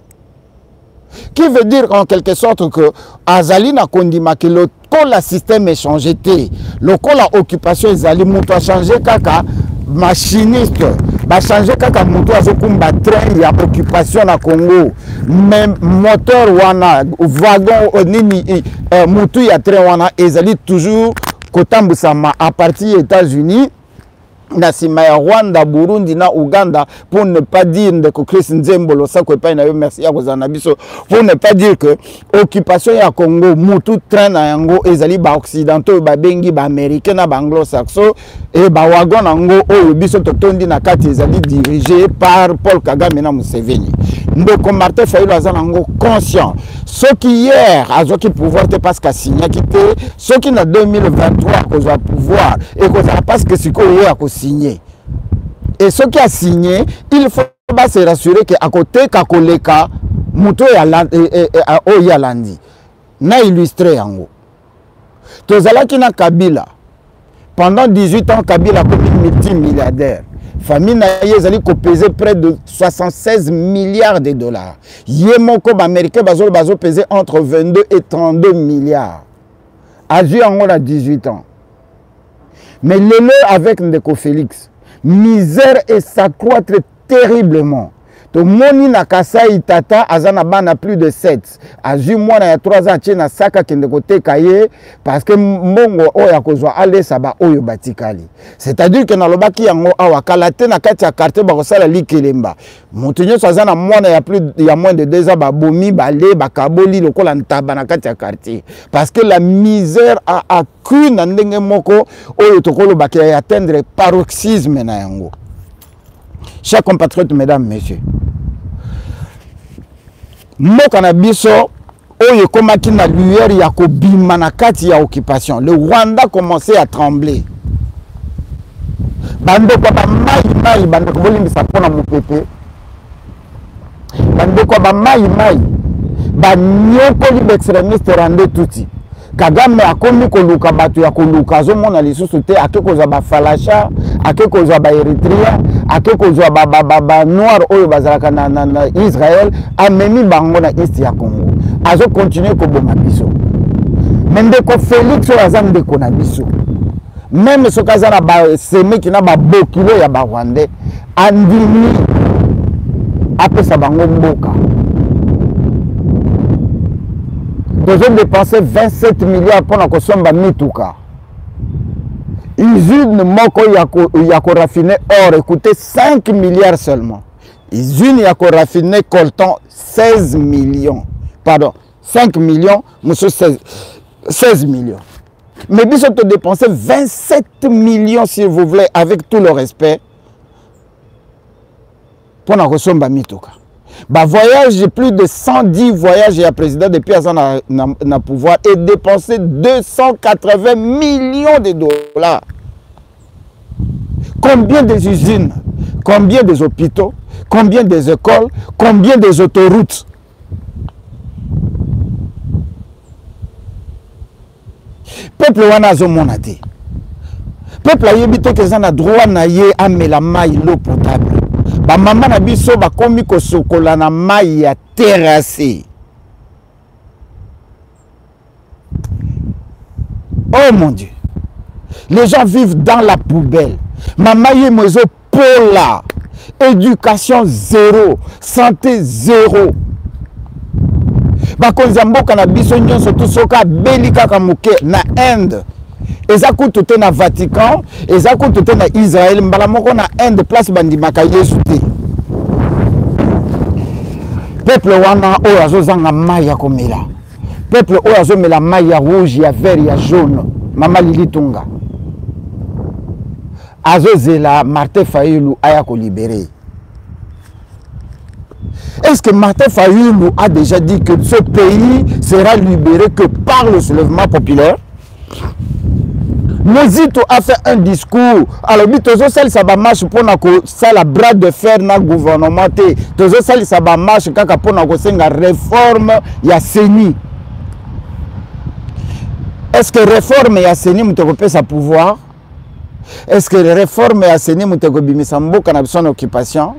Qui veut dire en quelque sorte que Azali na kondima que le système est changé. Le occupation Azali muto a changé kaka machiniste. Ba changé kaka muto azokumba train ya occupation na Congo. Même moteur wana wagon nini mutu ya train wana ezali toujours kotambusama à partir des États-Unis. Na sima ya Rwanda, Burundi na Uganda, pour ne pas dire que Chris Nzembolo merci à Kozanabiso, pour ne pas dire que occupation ya Congo mutu train na yango ezali ba occidentaux ba bengi ba américain na ba anglo-saxon et ba wagon nango oyo biso totondi na kati ezali dirigé par Paul Kagame na Museveni. Ndeko Martin Fayulu azana nango conscient. Ce qui hier a qui pouvoir te parce qu'a signé quitté, ce qui na 2023 cause pouvoir et cause parce que c'est quoi a signé. Et ce qui a signé, il faut se rassurer que à côté kakoleka muto ya oyalandi na illustré yango. Tozalaki na Kabila pendant 18 ans Kabila comme multimilliardaire. Famille Naïe ko pesé près de 76 milliards de dollars. Yemoko américain bazo pesé entre 22 et 32 milliards. Agi en a 18 ans. Mais le avec Ndeko Félix. misère et s'accroître terriblement. To moni na Kasai tata azana bana plus de 7. Azu mwana ya 3 ans tient na saka kende kote kaye parce que mbongo oya kozwa ale saba oyo batikali. C'est-à-dire que na lobaki yango awa kalate na kati ya quartier ba kosala likelemba. Mutu nyoso azana mwana ya moins de 2 ans ba bomi bale bakaboli lokola ntaba na kati ya quartier parce que la misère a accru na ndenge moko oyo tokolo baki ya atteindre paroxysme na yango. Chers compatriotes, mesdames, messieurs, mboka na biso oyo komaki na lueur ya kobima na kati ya occupation. Le Rwanda commençait à trembler. Bandeko ba mai bandeko bolimbisa pona mopepe. Bandeko ba mai ba nyoko libe extrémiste rande tuti. Kagame akomi koluka batu ya koluka zo mona lisusu te akeko za ba falasha akeko za ba Eritrea akeko za ba noir oyo bazalaka na Israël amemi bango na East ya Congo azo continuer ko boma biso mendeko Félix oyo aza ndeko na biso même soki aza na ba semeki na ba bokilo ya ba Rwandais andimi apesa bango mboka. Nous avons dépensé 27 milliards pour la consommation de Mituka. Usine moko yako raffiner or, écoutez, 5 milliards seulement. Usine yako raffiner coltan 16 millions. Pardon, 5 millions, monsieur 16 millions. Mais ils ont dépensé 27 millions, s'il vous plaît, avec tout le respect, pour la consommation de Mituka. Bah voyage, plus de 110 voyages et à président depuis na pouvoir et dépensé 280 millions de dollars. Combien des usines, combien des hôpitaux, combien des écoles, combien des autoroutes. Peuple wana zo monate. Peuple a yebite que ça na droit na ye amela mai l'eau potable. Ba maman na biso ba komi ko sokola na mai ya terrassé. Oh mon Dieu. Les gens vivent dans la poubelle. Maman ye mozo pola. Éducation zéro, santé zéro. Ba konza mboka na biso nyonso tout soka belika kamuke na Inde. Eza kutu na Vatican, eza kutu na Israël, mbala moko na Inde place bandimaka Yesu te. Peuple wana oyo azozanga mai ya komela. Peuple oyo azomela mai ya rouge, ya vert, ya jaune. Mama Lili Tunga. Azozela Martin Fayulu aya ko libérer. Est-ce que Martin Fayulu a déjà dit que ce pays sera libéré que par le soulèvement populaire? Mozito a fait un discours. Alors, Tozo Sali Saba marche pour la bras de fer dans le gouvernement. Tozo Sali Saba marche pour la réforme ya Seni. Est-ce que réforme ya Seni mutokopé sa pouvoir? Est-ce que réforme ya Seni mutokobimi samboka na son occupation?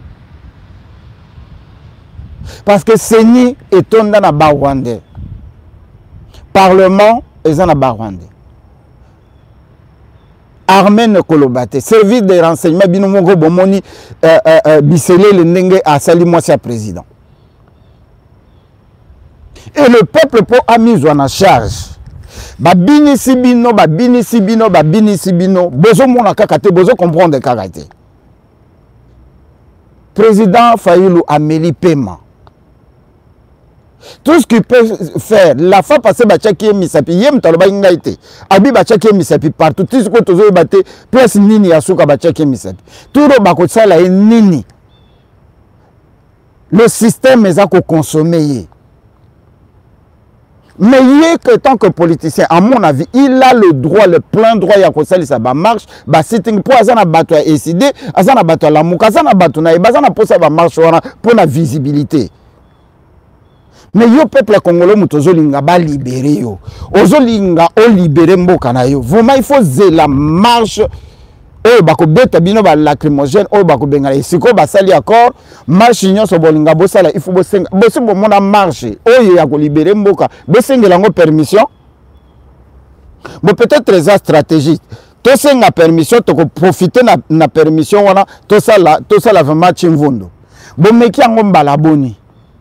Parce que Seni est dans la Rwandais. Parlement est dans la Rwandais. Armée ne kolobate. Service de renseignement binomongo bomoni bisele le ndenge a sali moi sa président. Et le peuple pour a mis en charge. Babini sibino, bozo mona kakate, bozo comprendre kakate. Président Fayulu Amélie Pema. Tout ce qu'il peut faire, la fois passée, Bachaki et Misapi, Yem Taloba Ingaïté, Abi Bachaki et Misapi, partout, tout ce que tu veux battre, plus Nini Asuka Bachaki et Misapi. Tout le Bakotsa est Nini. Le système est à consommer. Mais il est que tant que politicien, à mon avis, il a le droit, le plein droit, il y a que ça marche, bah sitting pour Azana Bato à décider, Azana Bato à la Mouka, Azana Bato na Bazana pour ça marche pour la visibilité. Mais yo peuple congolais mutozolinga ba libérer yo. Ozolinga o libérer mboka na yo. Vraiment il faut la marche oyo bako beta bino ba lacrymogène oyo bako bengala siko ba sali accord marche nyonso bolinga bosala il faut bosenga bosi bomona marche oyo ya ko libérer mboka bosengela ngo permission. Bon peut-être les stratégies tosenga permission toko profiter na permission wana tosala vraiment chimvundo bomeki yango mbala boni.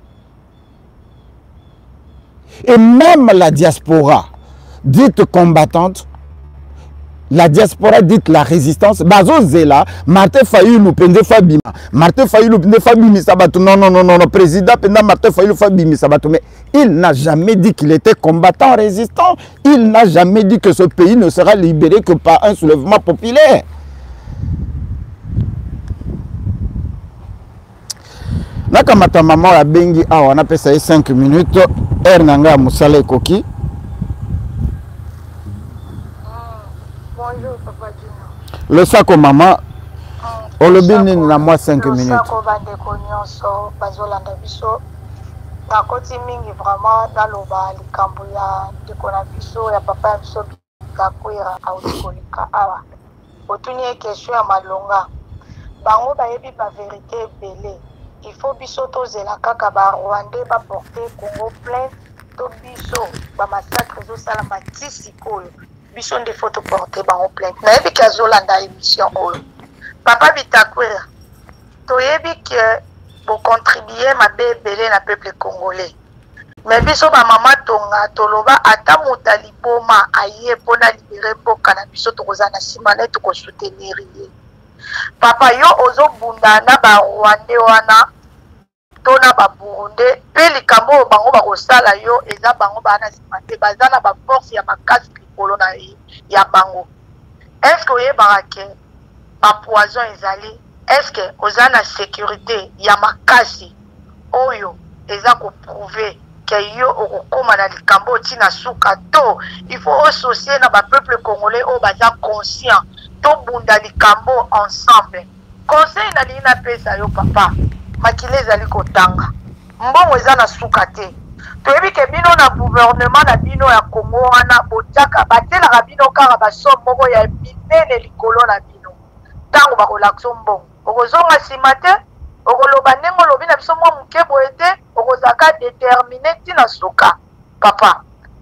Et même la diaspora dite combattante, la diaspora dite la résistance, bazo zela, Martin Fayulu pende Fabima, Martin Fayulu pende Fabimi Sabato, non, président pende Martin Fayulu Fabimi Sabato, mais il n'a jamais dit qu'il était combattant résistant, il n'a jamais dit que ce pays ne sera libéré que par un soulèvement populaire. Nakamata maman la bengi on a passé 5 minutes, Nanga Moussala Koki. Bonjour, Papa Dino. Le sac au maman, on le bénit dans moi 5 minutes. Le sac au bandeko nyonso, bazolanda biso. Na koti mingi vraiment dans le bas, les cambo ya dekona biso, ya papa biso kakwira audikolika awa. Otuni question ya malonga. Bango bayebi ba vérité belé. Il faut biso tozela kaka ba Rwandais ba porter Congo plainte to biso ba massacre zo sala matisi kolo. Biso nde faut porter bango plainte. Na yebi ka zolanda émission oyo. Papa Bitakwira. Toyebi que bo contribuer ma belé na peuple congolais. Mais biso ba mama tonga toloba ata motaliboma aye pona libérer boka na biso tokoza na simane to ko soutenir ye. Papa yo ozo bunda na ba Rwandais wana tona ba Burundais pe likambo bango ba kosala yo eza bango bana simate bazana ba force ya makasi likolo na ya bango. Est-ce que oyeba ke ba poison ezali? Est-ce que ozana sécurité ya makasi oyo eza ko prouver que yo okokoma na likambo tina suka to il faut associer na ba peuple congolais o baza conscient to bunda likambo ensemble. Conseil na lina pesa yo papa makile ezali kotanga mbongo eza na suka te toyebi ke bino na gouvernement na bino ya Congo wana botaka batelaka bino kaka basomme moko ya minene likolo na bino ntango bakolakisa mbongo okozonga nsima te okoloba ndenge olobi na biso mwa moke boye te okozaka déterminé ntina suka papa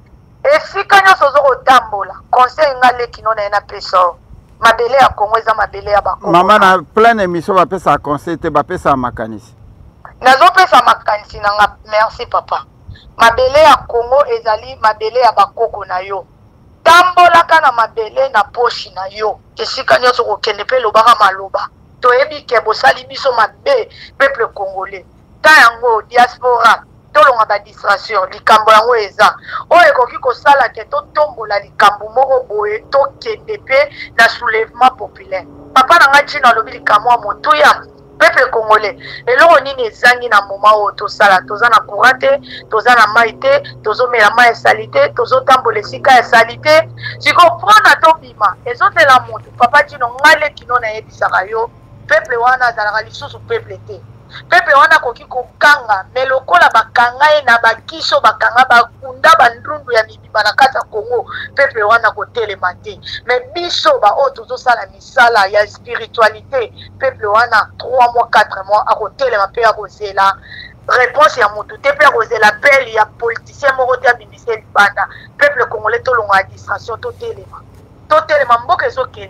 esika nyonso ozokotambola conseil nga leki no na ye na pesa mabele ya Congo eza mabele ya bakongo. Mama na plein émission bapesa conseil te bapesa makanisi. Nazopesa makanisi nanga merci papa. Mabele ya Congo ezali mabele ya bakoko na yo. Tambolaka na mabele na poshi na yo. Esika nyonso kokende pe lobaka maloba. Toyebi ke bosali biso mabe peuple congolais. Ta yango diaspora tolonga ba distraction likambo yango eza oyo ekoki kosala ke totombola likambo moko boye tokende pe na soulèvement populaire. Papa nanga ntina alobi likambo ya motuya peuple congolais eloko nini ezangi na moma oyo tosala toza na courant te toza na mai te tozomela mai esali te tozotambola esika esali te siko mpona tobima ezotela motu papa tino ngale kino nayebisaka yo peuple wana azalaka lisusu peuple te. Pepe wana koki kokanga melokola bakanga ye na bakiso bakanga bakunda bandundu ya mibimba na kati ya Congo pepe wana kotelema te mais biso ba oyo tozosala misala ya spiritualité pepe wana 3 mois 4 mois akotelema mpe akozela réponse ya motu te mpe akozela appel ya politicien moko te abimise libanda peuple congolais tolonga ya distraction totelema mboka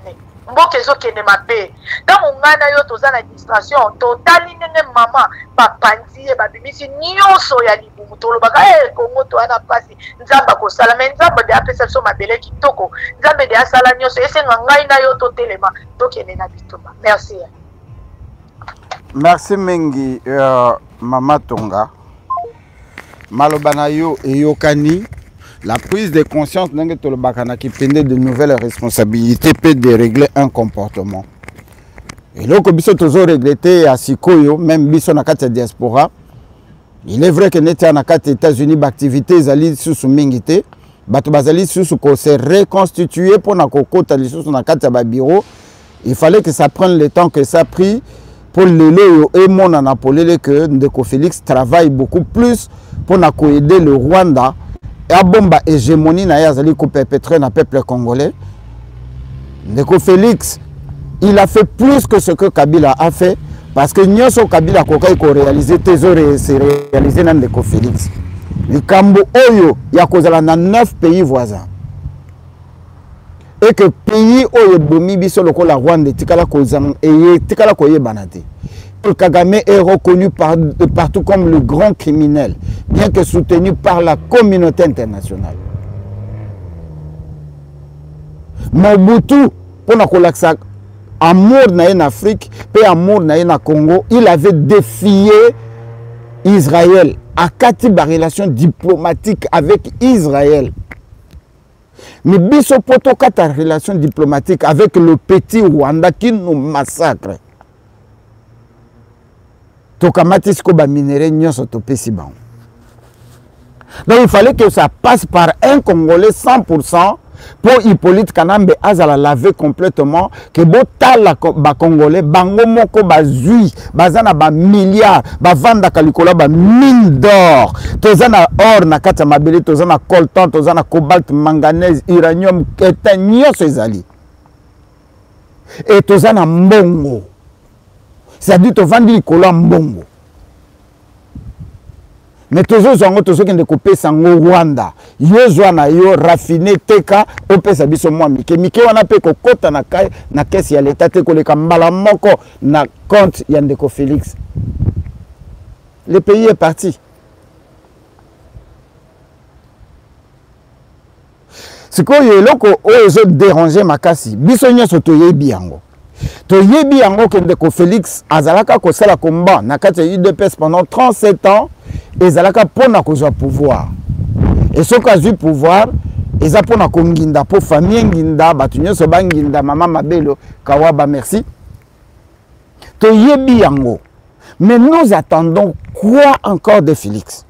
ezokende mabe ntango ngai na yo toza na distraction totali ndenge mama bapanzi ye babimisi nyonso ya libumu tolobaka Congo toa na mpasi nzambe akosala me nzambe de apesa biso mabele kitoko nzambe de asala nyonso esenga ngai na yo totelema tokende na bitumba merci. Merci mingi mama Tonga maloba na yo eyokani. La prise de conscience n'est que le bakana qui pendait de nouvelles responsabilités peut dérégler un comportement. Et là, comme biso toujours regretté à Sikoyo, même biso na kati diaspora, il est vrai que n'était na kati États-Unis d'activités zali sous mingité, bato bazali sous ko se reconstituer pour na kokota sous na kati ba bureau. Il fallait que ça prenne le temps que ça a pris pour le et mon anapolé que Ndeko Félix travaille beaucoup plus pour na ko aider le Rwanda. La bombe hégémonie na yazali ko perpétrer na peuple congolais. Ndeko Félix, il a fait plus que ce que Kabila a fait parce que nyonso Kabila kokai ko réaliser tezore c'est réalisé na Ndeko Félix. Likambo oyo ya kozala na 9 pays voisins. et que pays oyo bomi biso lokola Rwanda tikala kozam et tikala koye banate. Paul Kagame est reconnu partout comme le grand criminel, bien que soutenu par la communauté internationale. Mobutu, pour la amour en Afrique, et amour en Congo, il avait défié Israël à quatre relations diplomatiques avec Israël. Mais biso poto kata relation diplomatique avec le petit Rwanda qui nous massacre. Tokamati siko ba minéré nyonso topesi bango. Donc il fallait que ça passe par un Congolais 100% pour Hippolyte Kanambe azala laver complètement que botala ba Congolais bango moko bazui bazana ba milliards ba vanda kalikola ba mine d'or tozana or na kata mabele tozana coltan tozana cobalt manganèse uranium étain ezali et tozana mbongo c'est-à-dire tovandi likolo mbongo. Mais toujours qui ne coupent sango Rwanda. Yo zwana yo raffiné teka opesa biso mwa mike. Mike wana pe ko kota na kai na kesi ya l'état te ko le kambala moko na compte ya ndeko Félix. Le pays est parti. Ce que yo loko ozo déranger makasi. Biso nyoso toyebi yango. Toyebi yango ke ndeko Félix azalaka ko sala combat na kati ya UDPS pendant 37 ans. Et zalaka pona kozwa pouvoir. Et ce cas du pouvoir, ils a pona konginda pour famille nginda, batunyo so banginda mama mabelo kawaba merci. To yebi yango. Mais nous attendons quoi encore de Félix?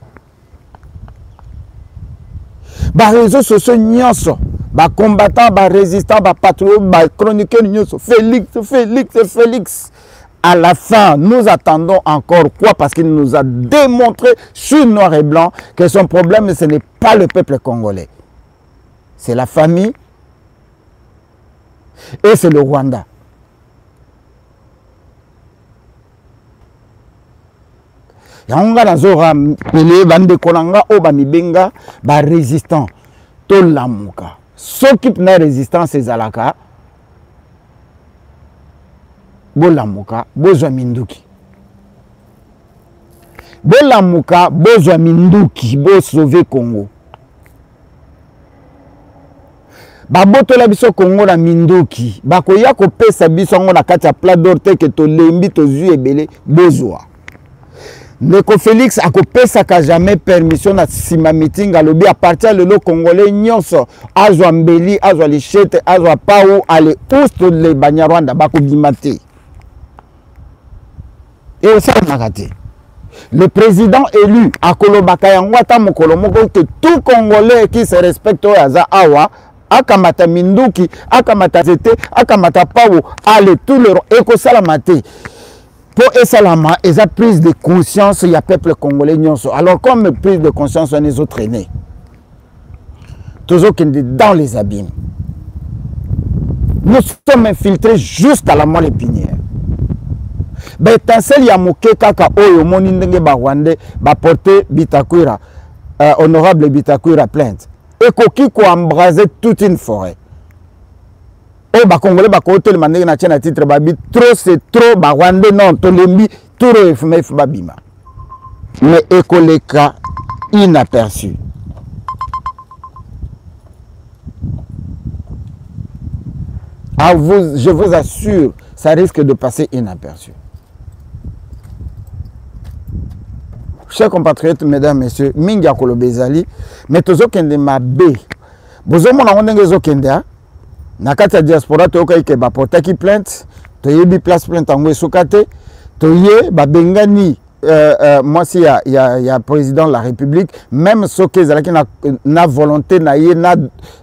Ba réseaux sociaux nyonso, ba combattant, ba résistant, ba patriote, ba chroniqueur nyonso, Félix, Félix, Félix. À la fin, nous attendons encore quoi? Parce qu'il nous a démontré sur noir et blanc que son problème, ce n'est pas le peuple congolais. C'est la famille et c'est le Rwanda. Yanga nazora pele bande kolanga oba mibenga ba résistant to lamuka. S'occupe na résistance ezalaka. Bolamuka bozwa minduki. Bolamuka bozwa minduki bo sauver Congo. Babotola biso Congo na minduki. Bakoya ko pesa biso ngo na kati ya plat d'orte ke to lembi to zui ebele bozwa. Ndeko Félix akopesa ka jamais permission na sima meeting alobi à partir de le Congolais nyonso azwa mbeli azwa lichette azwa pau ale ouste le Banyarwanda bakobimate. Et ça le président élu à Kolobaka Yangwata Mokolomoko que tout Congolais qui se respecte au Aza Awa akamata minduki akamata zete akamata pau ale tout le éco-salamate pour esalama et sa prise de conscience il y a peuple congolais nyonso. Alors comme prise de conscience on est autres traînés toujours dans les abîmes. Nous sommes infiltrés jusqu'à la moelle épinière. Betansel ya moke kaka oyo moni ndenge ba Rwandais ba porter Bitakwira honorable Bitakwira plainte et koki ko embraser toute une forêt. Oh ba Congolais ba ko hotel mandenge na titre titre ba bi trop c'est trop ba Rwandais non to lembi tout refme ba bima. Mais ekoleka inaperçu. Ah, je vous assure, ça risque de passer inaperçu. Chers compatriotes, mesdames, messieurs, Minga Kolobezali, mais tozo kende mabe. Bozo mona ondenge zo kende na kati ya diaspora to ke ba portaki plainte, to yebi place plainte ngwe sokate, to ye ba bengani moi si ya président de la République, même ce que zalaki na volonté na ye na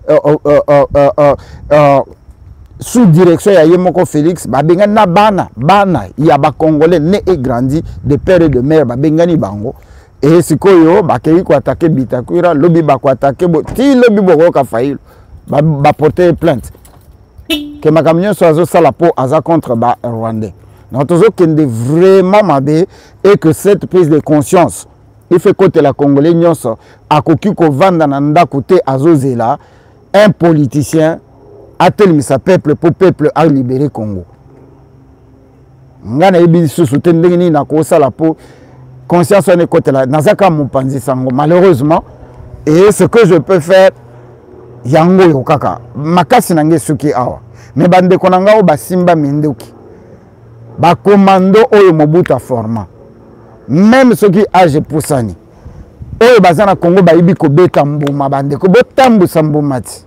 sous direction ya Yemoko Félix, ba bengani na bana ya ba Congolais né et grandi de père et de mère ba bengani bango et sikoyo ba kei ko attaquer Bitakwira lobi ba ko attaquer ti lobi boko ka failo ba porter plainte que ma camion soit sala po aza contre ba Rwandais. Donc toujours kende vraiment mabe et que cette prise de conscience il fait côté la Congolais nyonso akoki ko vanda na ndako te azozela un politicien atelemisa peuple pour peuple a libérer Congo. Nga na yebi susu te ndenge nini na kosala po conscience on écoute là nazaka mopanzi sango malheureusement et ce que je peux faire yango yo kaka makasi nange suki awa mais bande konanga o basimba minduki ba commando oyo Mobutu format même ceux qui âge poussani oyo bazana Congo ba yibi ko beta mbuma bande ko botambusa mbuma ti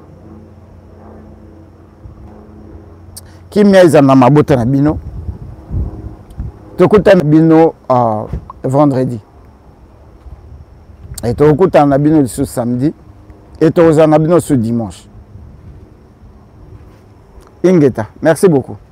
kimia iza na mabota na bino tokuta na bino vendredi et tokuta na bino ce samedi et tokuta na bino ce dimanche. Ingeta, merci beaucoup.